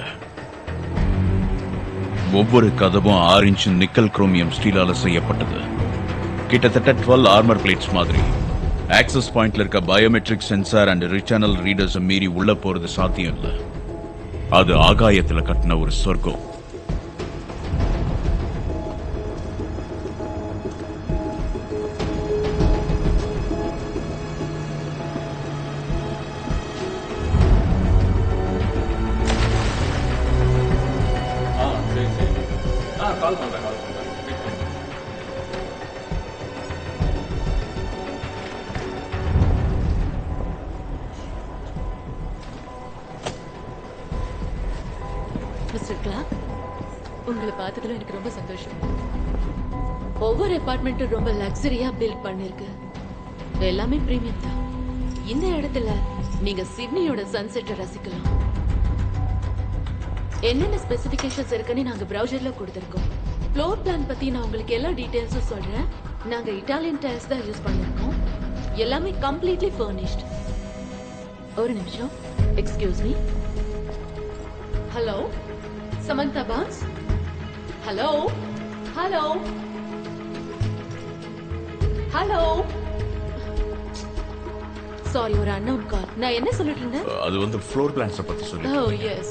ஒவ்வொரு கதவும் 6 இன்ச் நிக்கல் குரோமியம் ஸ்டீலால செய்யப்பட்டது. கிட்டத்தட்ட 12 ஆர்மர் பிளேட்ஸ் மாதிரி. ஆக்சஸ் பாயிண்ட்ல இருக்க biometric sensor and retinal readers மீறி உள்ள போறது சாத்தியம் இல்லை. அது ஆகாயத்துல கட்டின ஒரு சொர்க்கம். மிஸ்டர் கிளார்க், உங்களை பார்த்ததுல எனக்கு ரொம்ப சந்தோஷம். ஒவ்வொரு அபார்ட்மெண்ட்டும் ரொம்ப லக்ஸரியா பில்ட் பண்ணிருக்கு. எல்லாமே பிரீமியம் தான். இந்த இடத்துல நீங்க சிட்னியோட சன்செட்டை ரசிக்கலாம். என்னென்ன ஸ்பெசிபிகேஷன்ஸ் இருக்குன்னு நாங்க ப்ரௌசர்ல கொடுத்திருக்கோம். ஃப்ளோர் பிளான் பத்தி நான் உங்களுக்கு எல்லா டீடைல்ஸும் சொல்றேன். நாங்க இட்டாலியன் டைல்ஸ் தான் யூஸ் பண்ணிருக்கோம். எல்லாமே கம்ப்ளீட்லி ஃபர்னிஷ்ட். ஒரு நிமிஷம், excuse me. Hello Samantha Barnes? Hello? Hello? Hello? Sorry, ஒரு unknown call. நான் என்ன சொல்லிட்டு இருந்தேன்? அது வந்து ஃப்ளோர் பிளான்ஸ் பத்தி சொல்லி. Oh, yes.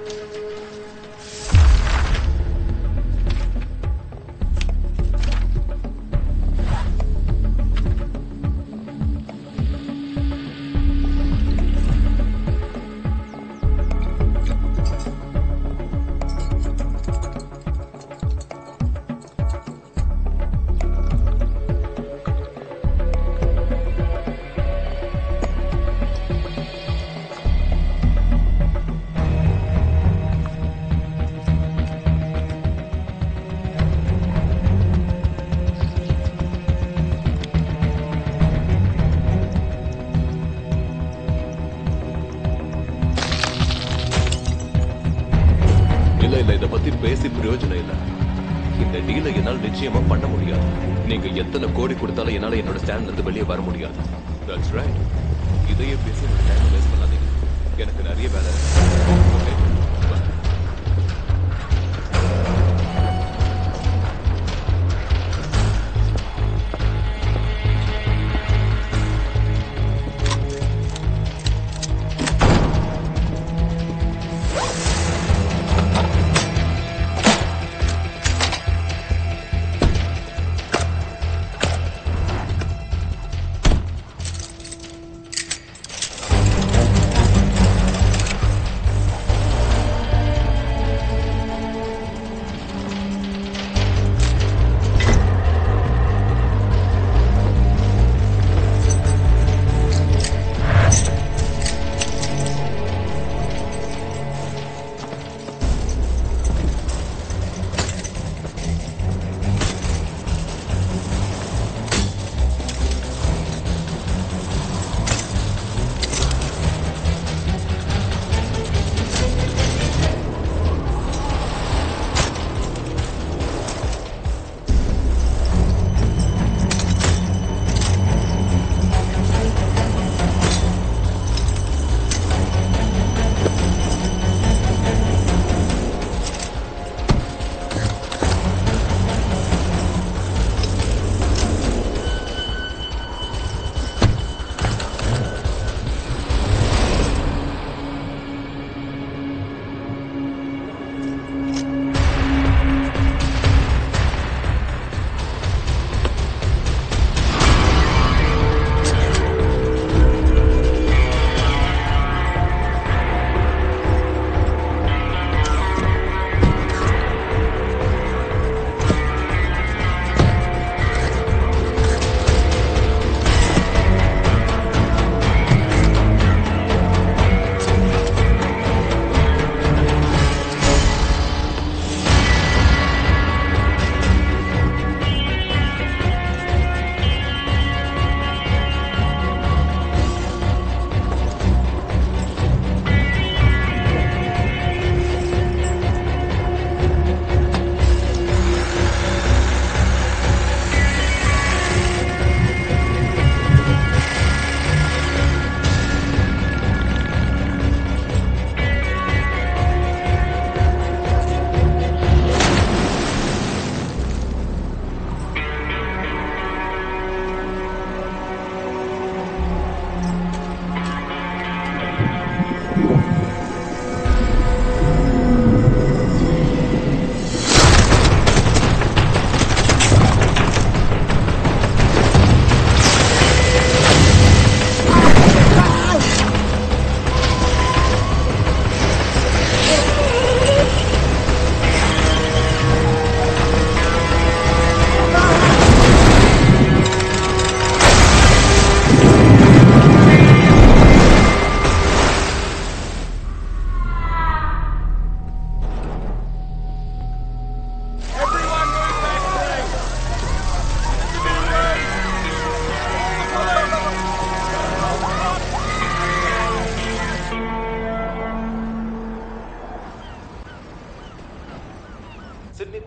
இத பத்தி பேசி பிரயோஜனம் இல்ல. இந்த டீலை என்னால் நிச்சயமா பண்ண முடியாது. நீங்க எத்தனை கோடி கொடுத்தாலும் என்னால என்னோட ஸ்டாண்ட்ல இருந்து வெளியே வர முடியாது. That's right. இதையே பேசி என்னோட டைம் வேஸ்ட் பண்ணாதீங்க. எனக்கு நிறைய வேலை இருக்கு.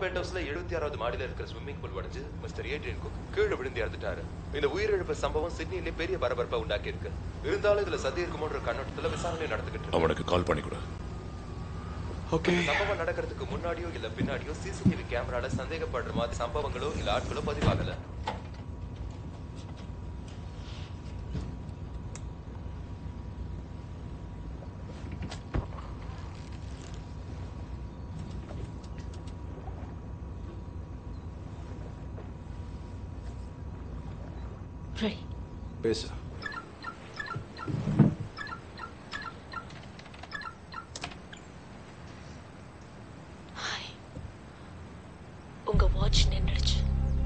பென்ட் ஹவுஸ்ல 76வது மாடியில இருக்கிற ஸ்விம்மிங் பூல் உடைஞ்சு மிஸ்டர் ஏட்ரியன் குக் கீழே விழுந்து இறந்துட்டாரு. இந்த உயிரிழப்பு சம்பவம் சிட்னிலே பெரிய பரபரப்பை உண்டாக்கி இருக்கு. இருந்தாலும் இதுல சதி இருக்குமோன்ற கண்ணோட்டத்துல விசாரணை நடந்துகிட்டு இருக்கு. அவனுக்கு கால் பண்ணி கொடு. ஓகே. சம்பவம் நடக்கிறதுக்கு முன்னாடியோ இல்ல பின்னாடியோ சிசிடிவி கேமரால சந்தேகப்படுற மாதிரி சம்பவங்களோ இல்ல ஆட்களோ பதிவாகல. பேசு. உங்க வாட்ச் நின்றுடுச்சு.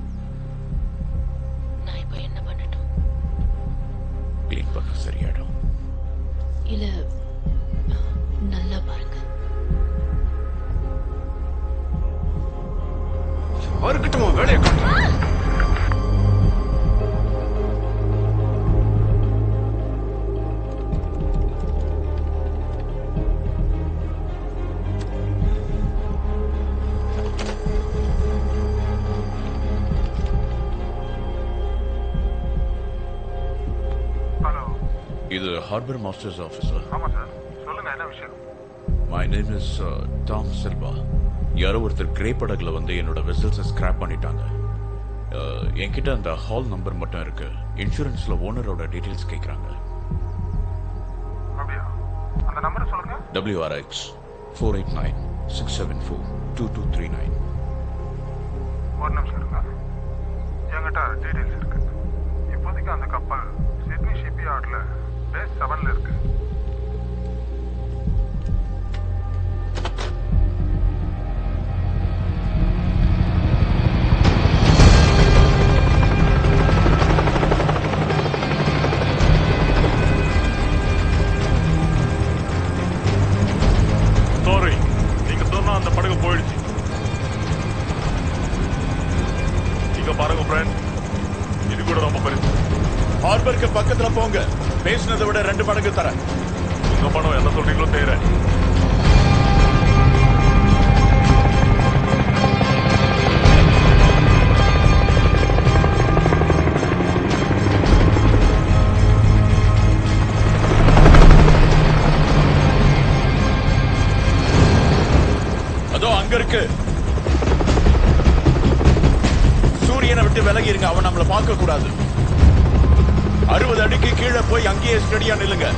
நான் இப்ப என்ன பண்ணட்டும்? கிளீன் பண்ண சரியாயிடும். இல்ல நல்லா பாருங்க. இருக்கட்டும், வேலையை காட்டு. இது ஹார்பர் மாஸ்டர்ஸ் ஆஃபீஸர். ஆமா சார், சொல்லுங்க என்ன விஷயம்? My name is Tom Silva. யாரோ ஒருத்தர் கிரே படகுல வந்து என்னோட வெசல்ஸை ஸ்கிராப் பண்ணிட்டாங்க. என்கிட்ட அந்த ஹால் நம்பர் மட்டும் இருக்கு. இன்சூரன்ஸ்ல ஓனரோட டீடைல்ஸ் கேட்குறாங்க. அப்படியா? அந்த நம்பரை சொல்லுங்க. WRX 489-674-2239. ஒரு நிமிஷம் இருங்க, என்கிட்ட டீடைல்ஸ் இருக்கு. இப்போதைக்கு அந்த கப்பல் சிட்னி ஷிப்யார்ட்ல பேஸ் 7ல இருக்கு. சாரி, நீங்க சொன்ன அந்த படகு போயிடுச்சு. நீங்க பாருங்க ஃப்ரெண்ட், இது கூட ரொம்ப பெருசு. ஹார்பருக்கு பக்கத்துல போங்க. பேசினதை விட 2 மடங்கு தரேன். உங்க பணம் என்ன சொல்றீங்களோ செய்யறேன். அதோ அங்க இருக்கு. சூரியனை விட்டு விலகி இருங்க. அவன் நம்மளை பார்க்க கூடாது. 60 அடிக்கு கீழே போய் அங்கேயே ஸ்டடியா நில்லுங்க.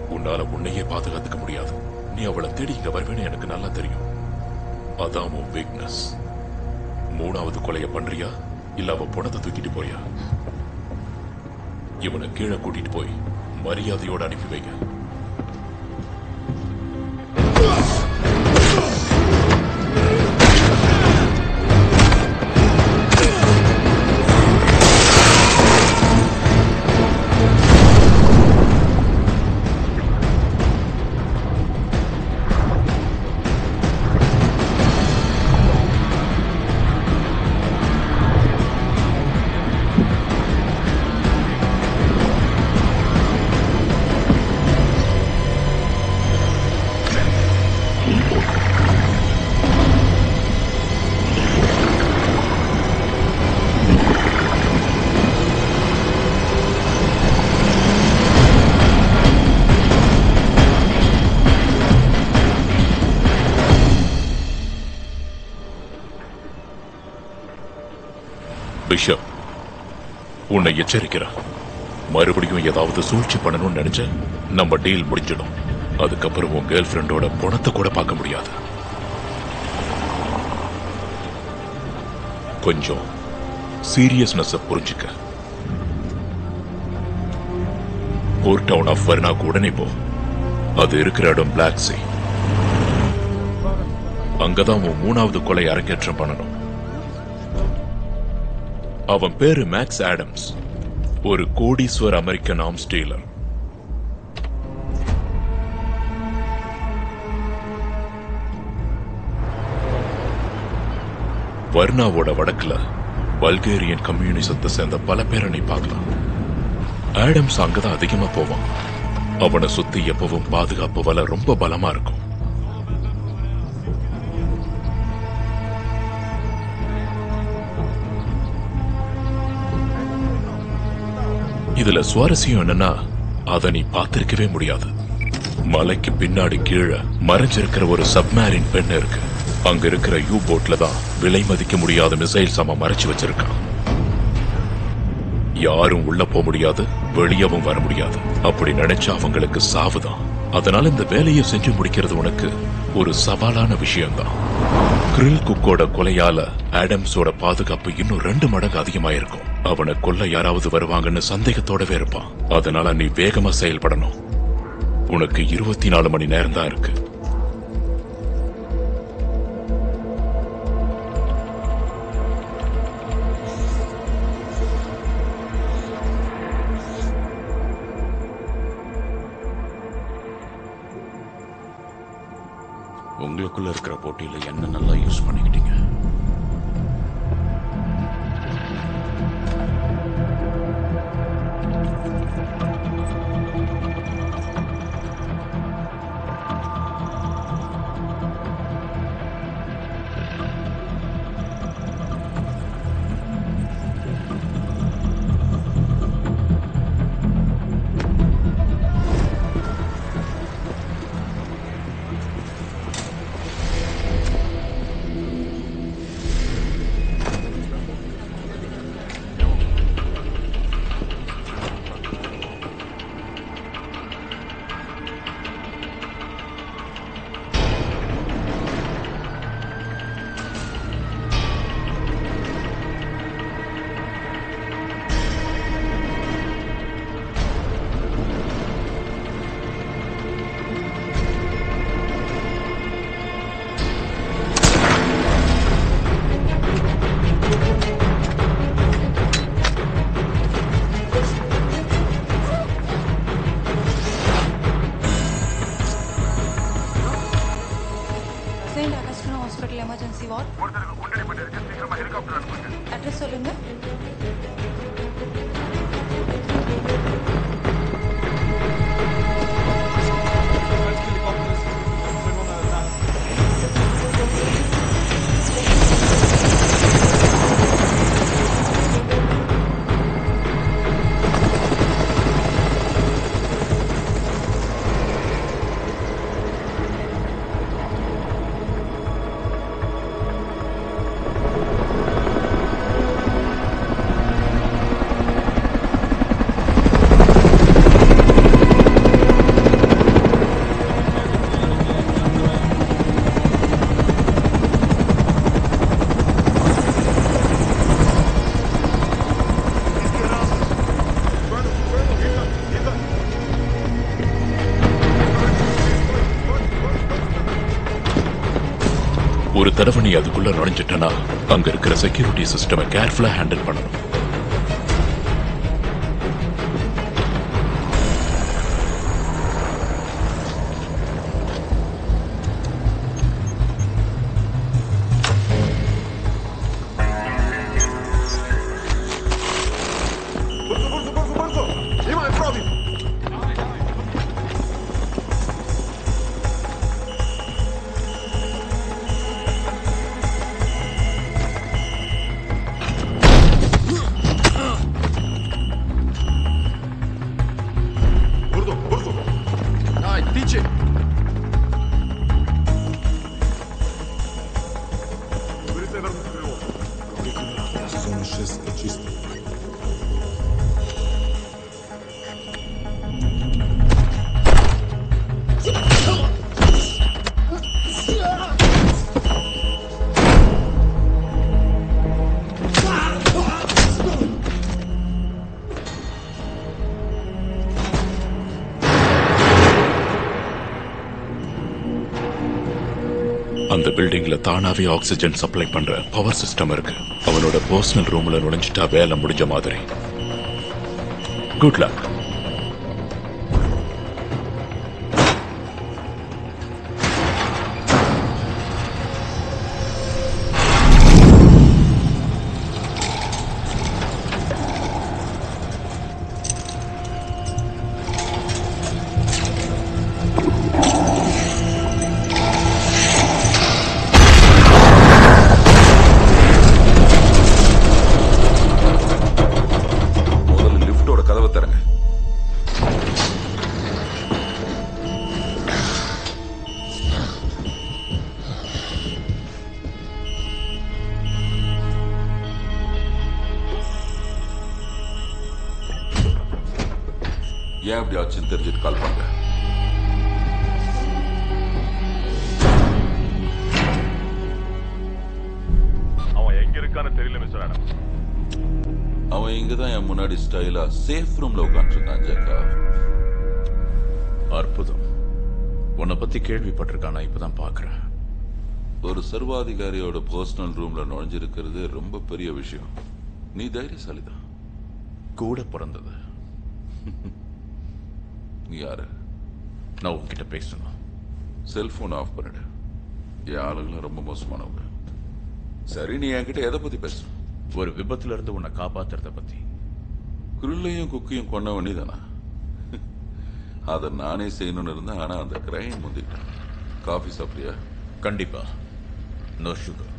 உன்னால உன்னையே பாதுகாத்துக்க முடியாது. நீ அவளை தேடி இங்க வருவேன்னு எனக்கு நல்லா தெரியும். அதான் உன் வீக்னஸ். 3வது கொலைய பண்றியா இல்ல அவ பணத்தை தூக்கிட்டு போறியா? இவனை கீழே கூட்டிட்டு போய் மரியாதையோட அனுப்பி வைங்க. பிஷப், உன்னை எச்சரிக்கிறேன். மறுபடியும் ஏதாவது சூழ்ச்சி பண்ணணும்னு நினைச்ச நம்ம டீல் முடிஞ்சிடும். அதுக்கப்புறம் உன் கேர்ள் ஃபிரெண்டோட பணத்தை கூட பார்க்க முடியாது. கொஞ்சம் சீரியஸ்னஸ் புரிஞ்சுக்க. போர்ட் டவுன் ஆஃப் வர்னாக்கு உடனே போ. அது இருக்கிற இடம் பிளாக் சீ. அங்கதான் உன் 3வது கொலை அரங்கேற்றம் பண்ணணும். அவன் பேரு மேக்ஸ் ஆடம்ஸ். ஒரு கோடீஸ்வர் அமெரிக்கன் ஆர்ம்ஸ் டீலர். வர்னாவோட வடக்குல பல்கேரியன் கம்யூனிசத்தை சேர்ந்த பல பேரை நீ பார்க்கலாம். ஆடம்ஸ் அங்கதான் அதிகமா போவான். அவனை சுத்தி எப்பவும் பாதுகாப்பு வலை ரொம்ப பலமா இருக்கும். இதுல சுவாரஸ்யம் என்னன்னா, அதை நீ பார்த்திருக்கவே முடியாது. மலைக்கு பின்னாடி கீழே மறைஞ்சிருக்கிற ஒரு சப்மேரின் பெண் இருக்கு. அங்க இருக்கிற யூ போட்ல தான் விலை மதிக்க முடியாத மிசைல்ஸ் அவன் மறைச்சு வச்சிருக்கான். யாரும் உள்ள போக முடியாது, வெளியவும் வர முடியாது. அப்படி நினைச்சா அவங்களுக்கு சாவுதான். அதனால இந்த வேலையை செஞ்சு முடிக்கிறது உனக்கு ஒரு சவாலான விஷயம்தான். கிரில் குக்கோட கொலையால ஆடம்ஸோட பாதுகாப்பு இன்னும் 2 மடங்கு அதிகமாயிருக்கும். அவனை கொல்ல யாராவது வருவாங்கன்னு சந்தேகத்தோடவே இருப்பான். அதனால நீ வேகமா செயல்படணும். உனக்கு 24 மணி நேரம் தான் இருக்கு. உங்களுக்குள்ள இருக்கிற போட்டியில என்ன நல்லா யூஸ் பண்ணிக்கிட்டீங்க. அட்ரஸ் சொல்லுங்க. ஒரு தடவை நீ அதுக்குள்ள நுழைஞ்சிட்டனா அங்க இருக்கிற செக்யூரிட்டி சிஸ்டமை கேர்ஃபுல்லா ஹேண்டில் பண்ணணும். அந்த பில்டிங்ல தானாவே ஆக்சிஜன் சப்ளை பண்ற பவர் சிஸ்டம் இருக்கு. அவனோட பர்சனல் ரூம்ல நுழைஞ்சிட்டா வேலை முடிஞ்ச மாதிரி. Good luck. ஏன் அப்படி ஆச்சுன்னு தெரிஞ்சுட்டு கால் பண்ற? அவன் எங்க இருக்கான்னு தெரியல மிஸ்டர் ஆடம். அவன் இங்கதான் என் முன்னாடி ஸ்டைலா சேஃப் ரூம்ல உட்காந்துருக்கான். ஜக்கா, அற்புதம். உன்னை பத்தி கேள்விப்பட்டிருக்கானா இப்பதான் பாக்குறேன். ஒரு சர்வாதிகாரியோட பர்சனல் ரூம்ல நுழைஞ்சிருக்கிறது ரொம்ப பெரிய விஷயம். நீ தைரியசாலிதான். கூட பிறந்தது. நீ யாரு? நான் உன்கிட்ட பேசணும். செல்போன் ஆஃப் பண்ணிடு. என் ஆளுங்களும் ரொம்ப மோசமானவங்க. சரி, நீ என்கிட்ட எதை பத்தி பேச? ஒரு விபத்துல இருந்து உன்னை காப்பாத்துறத பத்தி. குருளையும் குக்கையும் கொண்டவன் நீதானா? அதை நானே செய்யணும்னு இருந்தேன். ஆனா அந்த கிரைம் முந்திட்டேன். காஃபி சாப்பிட்டியா? கண்டிப்பா. No sugar.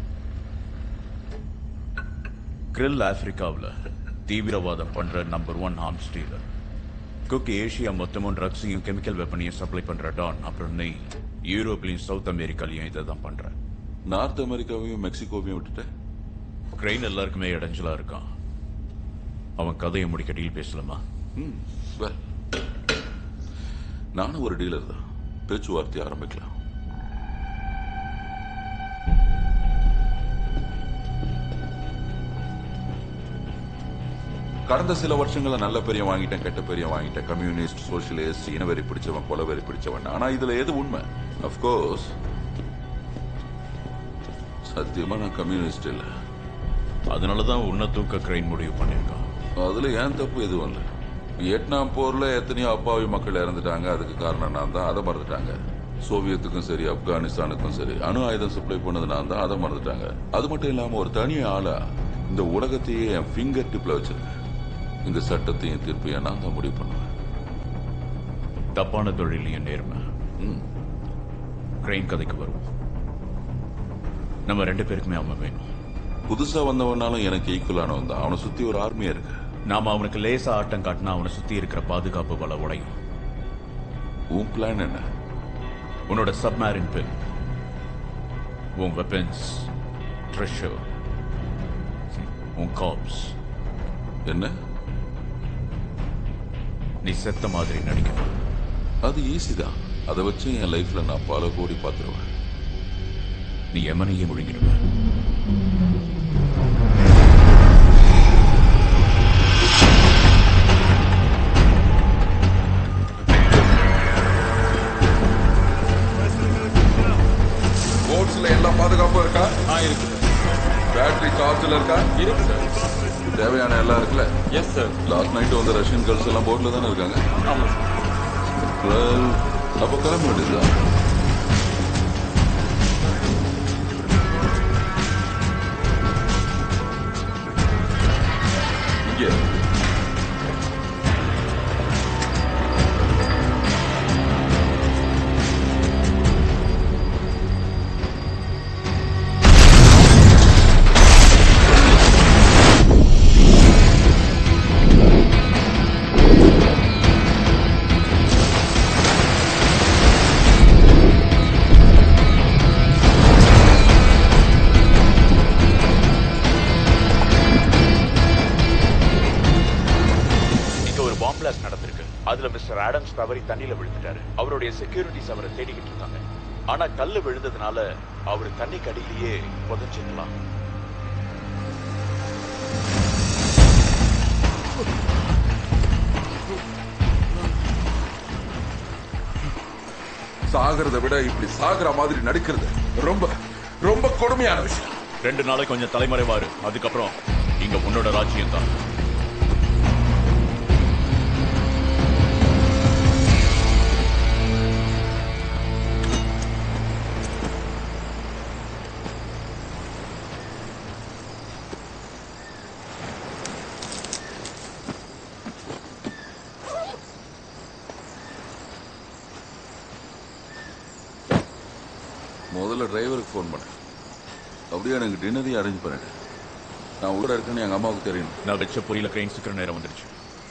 கிரில் ஆப்பிரிக்காவில் தீவிரவாதம் பண்ற number 1 arms dealer. Cook Asia மொத்தமும் ட்ரக்ஸையும் கெமிக்கல் வெப்பனையும் சப்ளை பண்ற டான். அப்புறம் நீ யூரோப்லயும் சவுத் அமெரிக்காலையும் இதை தான் பண்ற. நார்த் அமெரிக்காவையும் மெக்சிகோவையும் விட்டுட்ட. கிரெயின் எல்லாருக்குமே இடைஞ்சலா இருக்கான். அவன் கதையை முடிக்க டீல் பேசலாமா? நானும் ஒரு டீலர் தான். பேச்சுவார்த்தை ஆரம்பிக்கலாம். கடந்த சில வருஷங்கள நல்ல பெரியம் வாங்கிட்டேன், கெட்ட பெரியம் வாங்கிட்டேன். கம்யூனிஸ்ட், சோசியலிஸ்ட், இனவெறி பிடிச்சவன், கொலவெறி பிடிச்சவன். ஆனா இதுல எது உண்மை? அப்கோர்ஸ் சத்தியமா நான் கம்யூனிஸ்ட் இல்ல. அதனாலதான் உன்னை தூக்க கிரைன் முடிவு பண்ணிருக்கான். அதுல ஏன் தப்பு எதுவும் இல்ல. வியட்நாம் போர்ல எத்தனையோ அப்பாவி மக்கள் இறந்துட்டாங்க. அதுக்கு காரணம் நான் தான். அதை மறந்துட்டாங்க. சோவியத்துக்கும் சரி, ஆப்கானிஸ்தானுக்கும் சரி அணு ஆயுதம் சப்ளை பண்ணது நான் தான். அதை மறந்துட்டாங்க. அது மட்டும் இல்லாம ஒரு தனி ஆளா இந்த உலகத்தையே என் ஃபிங்கர் டிப்ல வச்சிருக்கேன். இந்த சட்டத்தையும் தீர்ப்பையும் நான் தான் முடிவு பண்ணுவேன். தப்பான தொழிலையும் நேர்மை. கிரைன் கதைக்கு வருவோம். நம்ம 2 பேருக்குமே அவன் வேணும். புதுசா வந்தவனாலும் எனக்கு ஈக்குவலானவன் தான். அவனை சுத்தி ஒரு ஆர்மியா இருக்கு. நாம அவனுக்கு லேசா ஆட்டம் காட்டினா அவனை சுத்தி இருக்கிற பாதுகாப்பு வலை உடையும். உன் பிளான் என்ன? உன்னோட சப்மேரின் பின், உன் வெப்பன்ஸ், ட்ரெஷர், உன் காப்ஸ். என்ன? நீ செத்த மாதிரி நடிக்கணும். அது ஈஸி தான். அதை வச்சு என் லைஃப்ல நான் பல கோடி பார்த்துருவேன். நீ எமனையே முழுங்கிடுவ. கோட்ஸ்ல எல்லாம் பாதுகாப்பு இருக்கா? இருக்கு. பேட்டரி சார்ஜ்ல இருக்கா? இருக்கு சார். தேவையான எல்லாம் இருக்குல்ல? Yes sir. லாஸ்ட் நைட் வந்து ரஷ்யன் கேர்ள்ஸ் எல்லாம் போட்ல தானே இருக்காங்க? ஆமா சார். அப்போ கிளம்ப வேண்டியதுதான். இங்கே அதுல மிஸ்டர் ஆடம்ஸ் தவறி தண்ணியில விழுந்துட்டாரு. அவருடைய செக்யூரிட்டிஸ் அவரை தேடிக்கிட்டு இருக்காங்க. ஆனா கல்லு விழுந்ததுனால அவர் தண்ணி கடியிலேயே புதைச்சிருக்கலாம். சாகிறத விட இப்படி சாகிற மாதிரி நடிக்கிறது ரொம்ப ரொம்ப கொடுமையான விஷயம். 2 நாளைக்கு கொஞ்சம் தலைமறைவாரு. அதுக்கப்புறம் இங்க உன்னோட ராஜ்யம் தான். முதல்ல டிரைவருக்கு ஃபோன் பண்ணேன். அப்படியே எனக்கு டின்னரையும் அரேஞ்ச் பண்ணிட்டேன். நான் உள்ள இருக்கேன்னு எங்க அம்மாவுக்கு தெரியணும். நான் வச்ச பொரியல ட்ரெயின் சீக்கிர நேரம் வந்துருச்சு.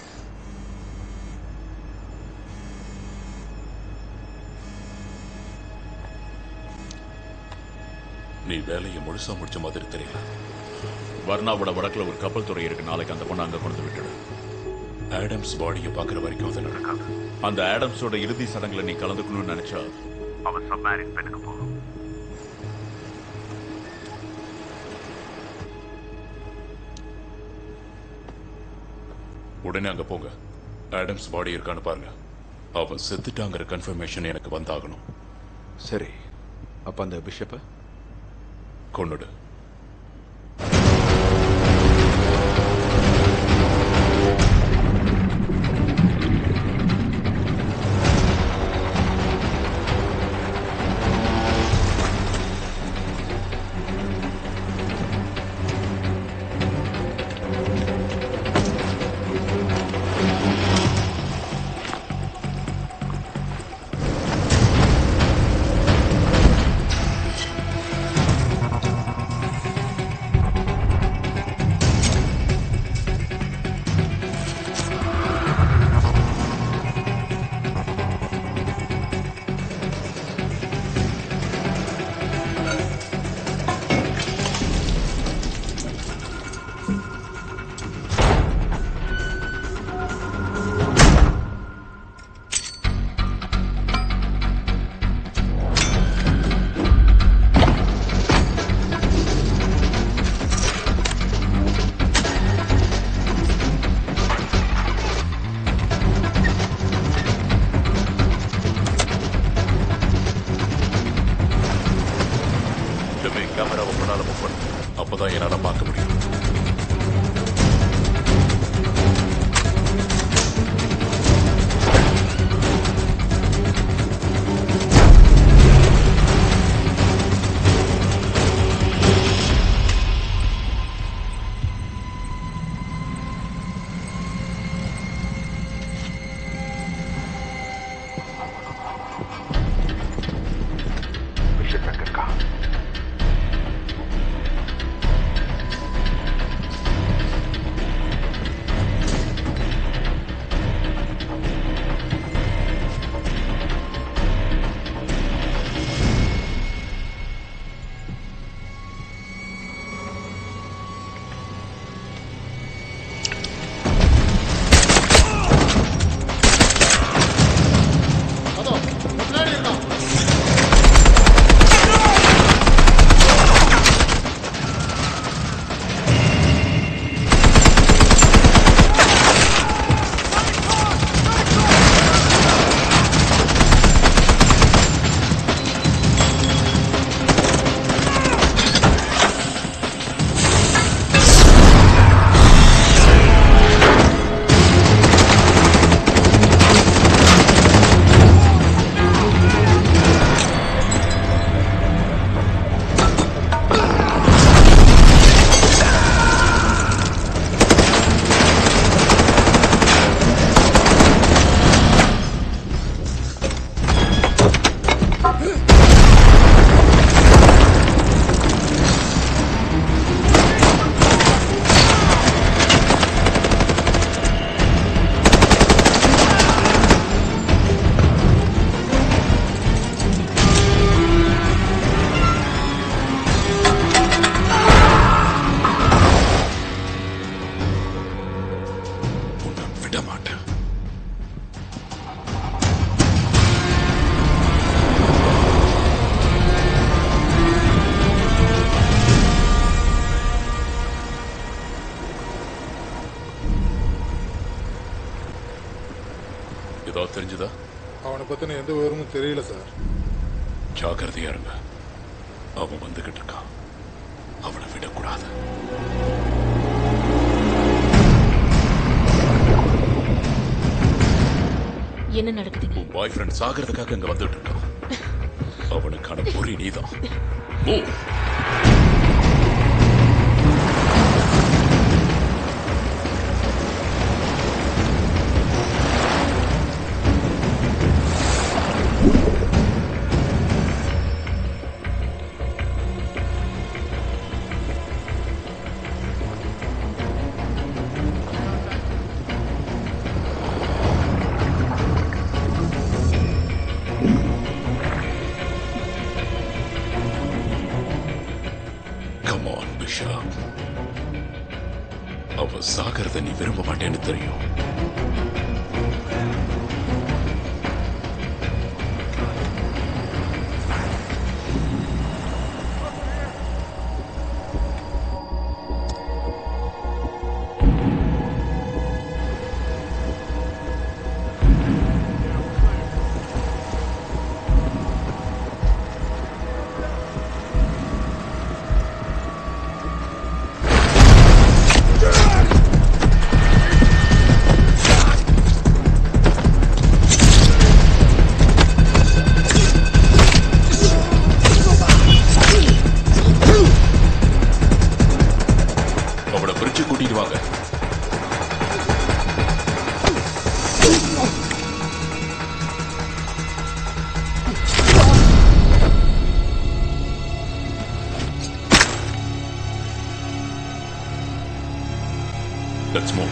நீ வேலையை முழுசா முடிச்ச மாதிரி தெரியல. வர்ணாவோட வடக்குல ஒரு கப்பல் துறை இருக்கு. நாளைக்கு அந்த பொண்ணை அங்க கொண்டு விட்டுடு. ஆடம்ஸ் பாடியை பாக்குற வரைக்கும் அது நடக்காது. அந்த ஆடம்ஸோட இறுதி சடங்குல நீ கலந்துக்கணும்னு நினைச்சா அவன் சப்மேரின் பெண்ணுக்கு போகும். உடனே அங்க போங்க. ஆடம்ஸ் பாடி இருக்கான்னு பாருங்க. அவன் செத்துட்டாங்கிற கன்ஃபர்மேஷன் எனக்கு வந்தாகணும். சரி, அப்ப அந்த பிஷப்ப கொன்னுடு. கேமராவை முன்னால மூவ் பண்ணு. அப்பதான் என்னால பார்க்க முடியும். பத்தின எந்த விவரமும் தெரியல சார். ஜாக்கிரதையா இருங்க. அவன் வந்துகிட்டு இருக்கான். அவனை விடக்கூடாது. என்ன நடக்குதுங்க? உன் பாய் ஃப்ரெண்ட் சாகிறதுக்காக இங்க வந்துட்டு இருக்கான். அவனுக்கான பொறி நீதான். மூவ். அவ சாகிறத நீ விரும்ப மாட்டேன்னு தெரியும். Let's move.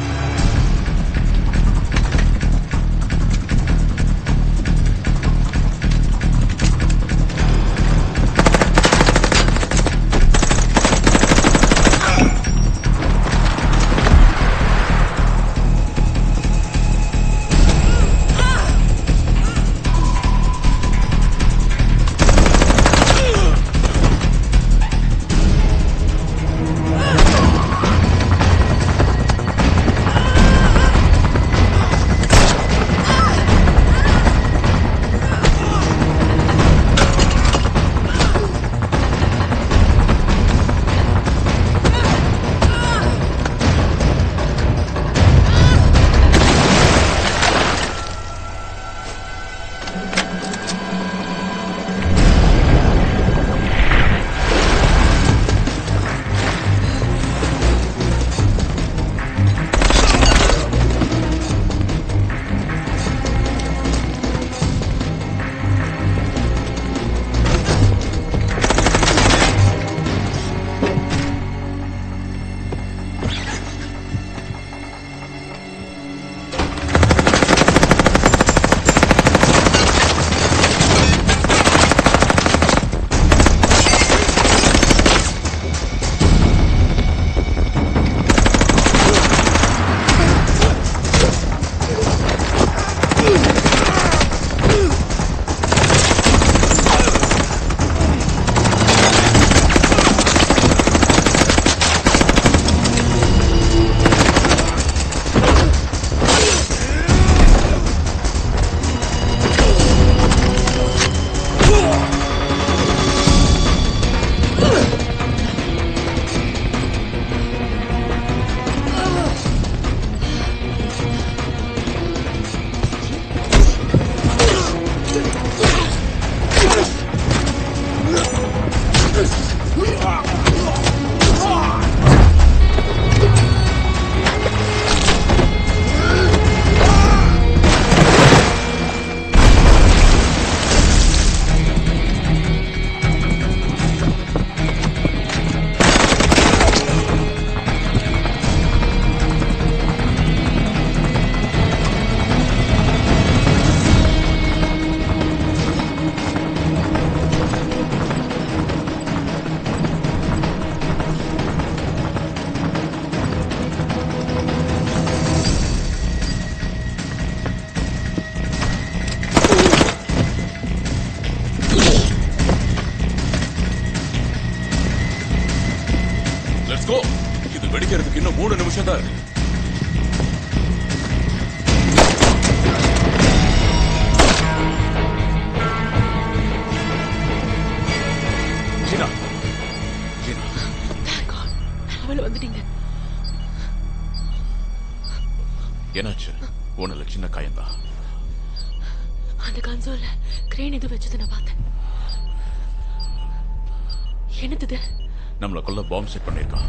இது வெடிக்கிறதுக்கு இன்னும் 3 நிமிஷம் தான் இருக்கு. கிரேன் இது வச்சது நான் பார்த்தேன். என்னது? நம்மள கொல்ல பாம்பு செட் பண்ணிருக்கான்.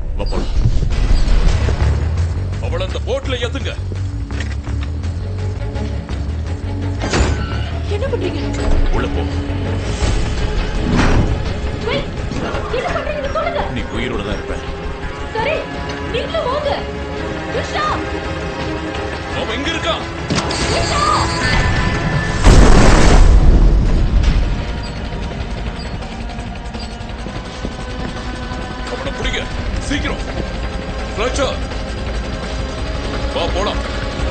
அவள அந்த போட்ல ஏத்துங்க. என்ன பண்றீங்க? உள்ள போ. என்ன பண்றீங்க சொல்லுங்க. நீ உயிரோட தான் இருப்ப. சரி, நீங்களும் வாங்க. கிருஷ்ணா, அவன் எங்க இருக்கான்? கிருஷ்ணா, அவனை பிடிங்க சீக்கிரம். ஃபிளச்சர், வா போலாம்.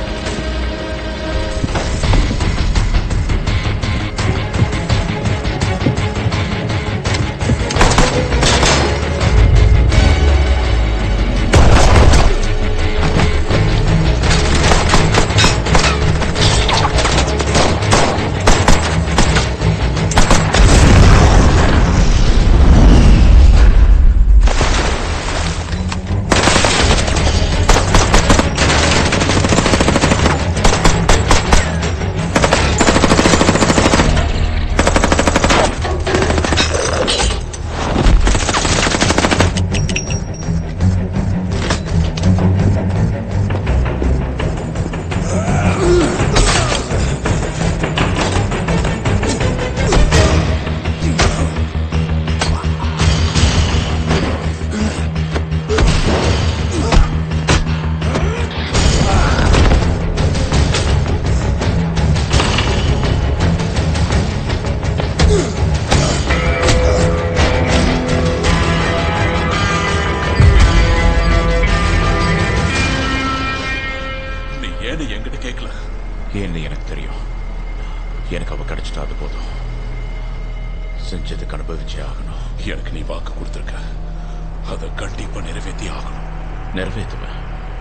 ஏன்னு எனக்கு தெரியும். எனக்கு அவ கிடைச்சிட்டா அது போதும். செஞ்சதுக்கு அனுபவிச்சே ஆகணும். எனக்கு நீ வாக்கு கொடுத்திருக்க, அதை கண்டிப்பா நிறைவேற்றி ஆகணும். நிறைவேற்றுவேன்.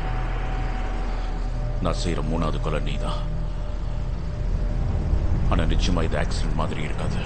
நான் செய்யற 3வது கொலை நீதான். ஆனா நிச்சயமா இது ஆக்சிடென்ட் மாதிரி இருக்காது.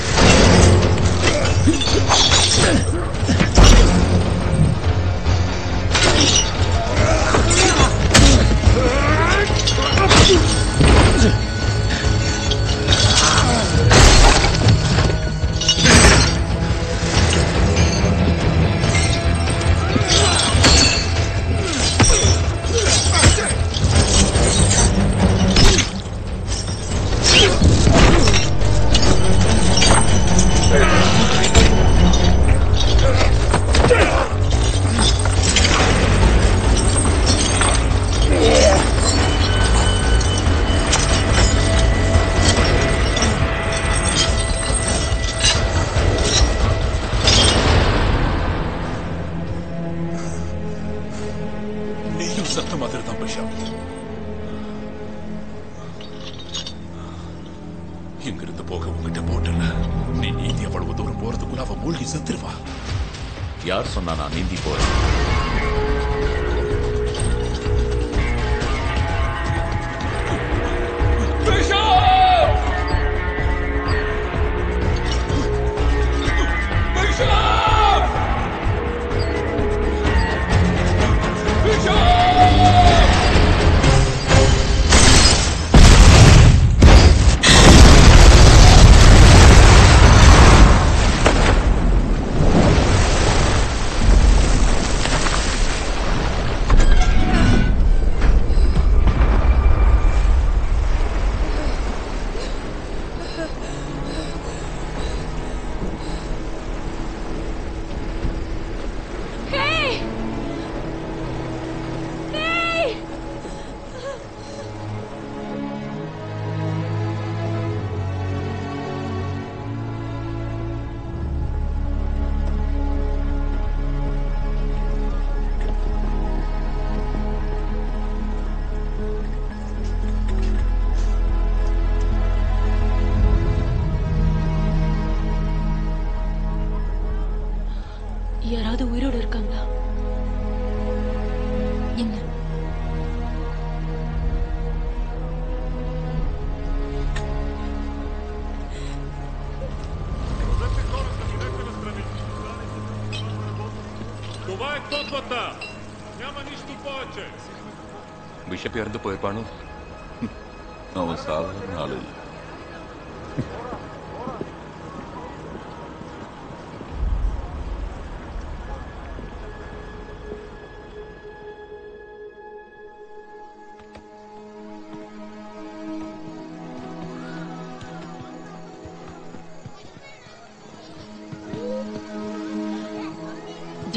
இங்கிருந்து போக உங்ககிட்ட போட்டல. நீ நீந்தி அவ்வளவு தூரம் போறதுக்குள்ள அவ மூழ்கி செத்துருவா. யார் சொன்னா நான் நீந்தி போறேன்? யாராவது உயிரோடு இருக்காங்களா? என்ன? பிஷப் இறந்து போயிருப்பானோ? அவன் சாதாரண ஆளு இல்லை.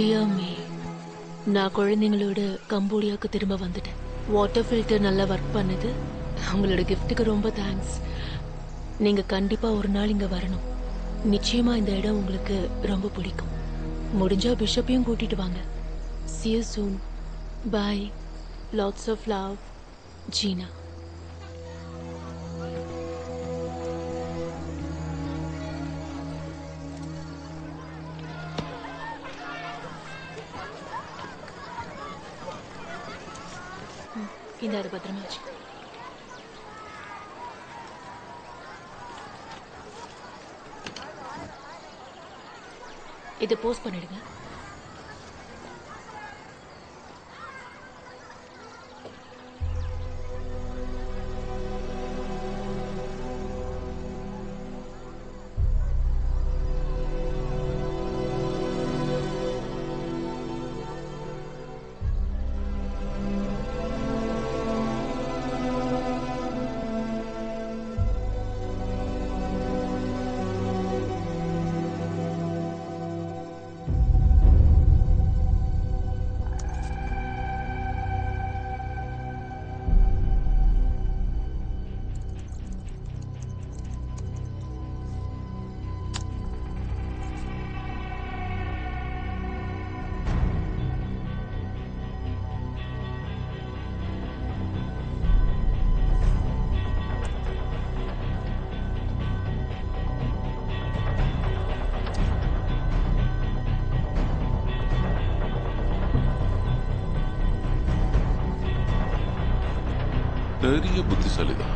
டியர் மீ, நான் குழந்தைங்களோட கம்போடியாவுக்கு திரும்ப வந்துட்டேன். வாட்டர் ஃபில்டர் நல்லா ஒர்க் பண்ணுது. உங்களோட கிஃப்ட்டுக்கு ரொம்ப தேங்க்ஸ். நீங்க கண்டிப்பா ஒரு நாள் இங்க வரணும். நிச்சயமா இந்த இடம் உங்களுக்கு ரொம்ப பிடிக்கும். முடிஞ்சா பிஷப்பையும் கூட்டிட்டு வாங்க. See you soon. Bye. Lots of love. Gina. இந்த அதை பத்திரமா வச்சு. இதை போஸ்ட் பண்ணிடுங்க. பெரிய புத்திசாலிதான்.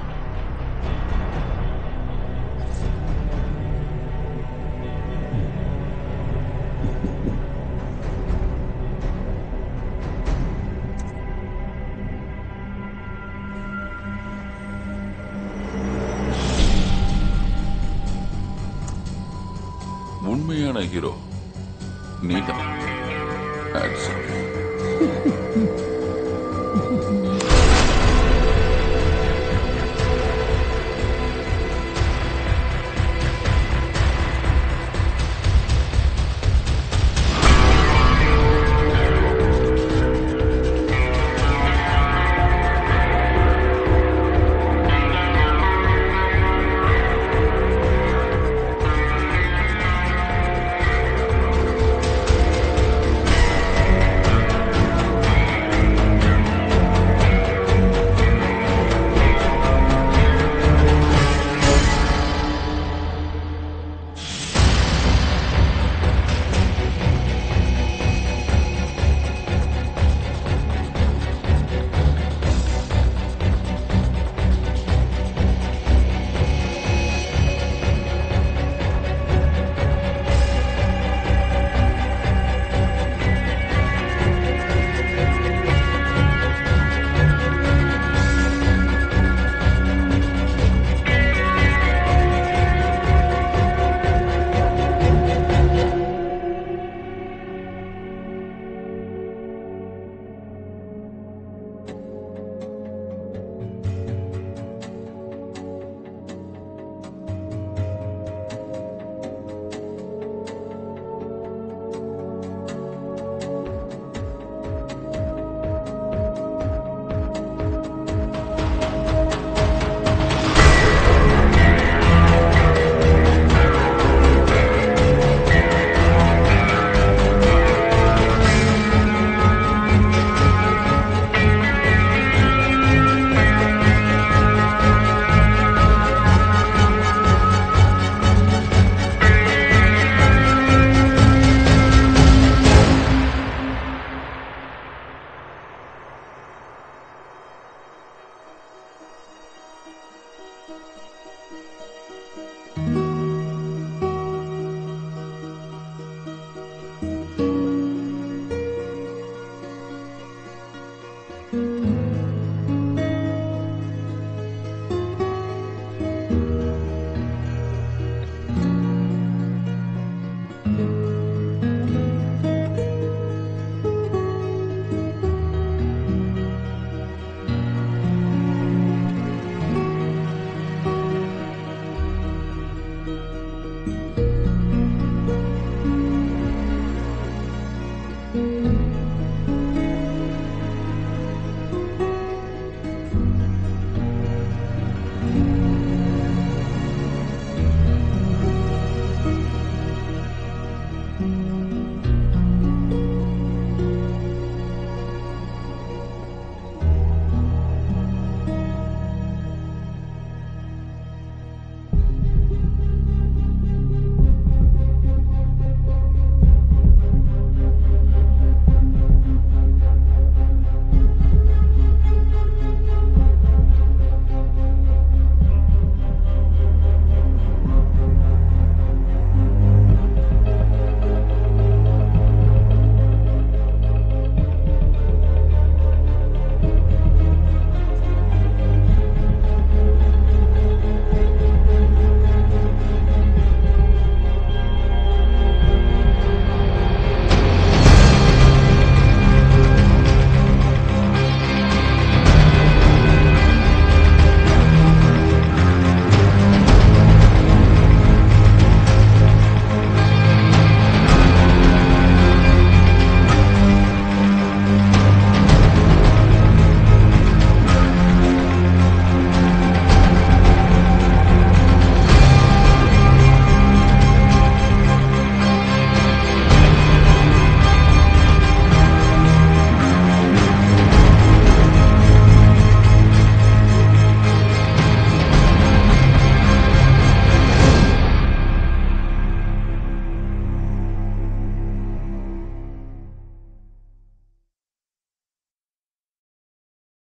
உண்மையான ஹீரோ நீதான்.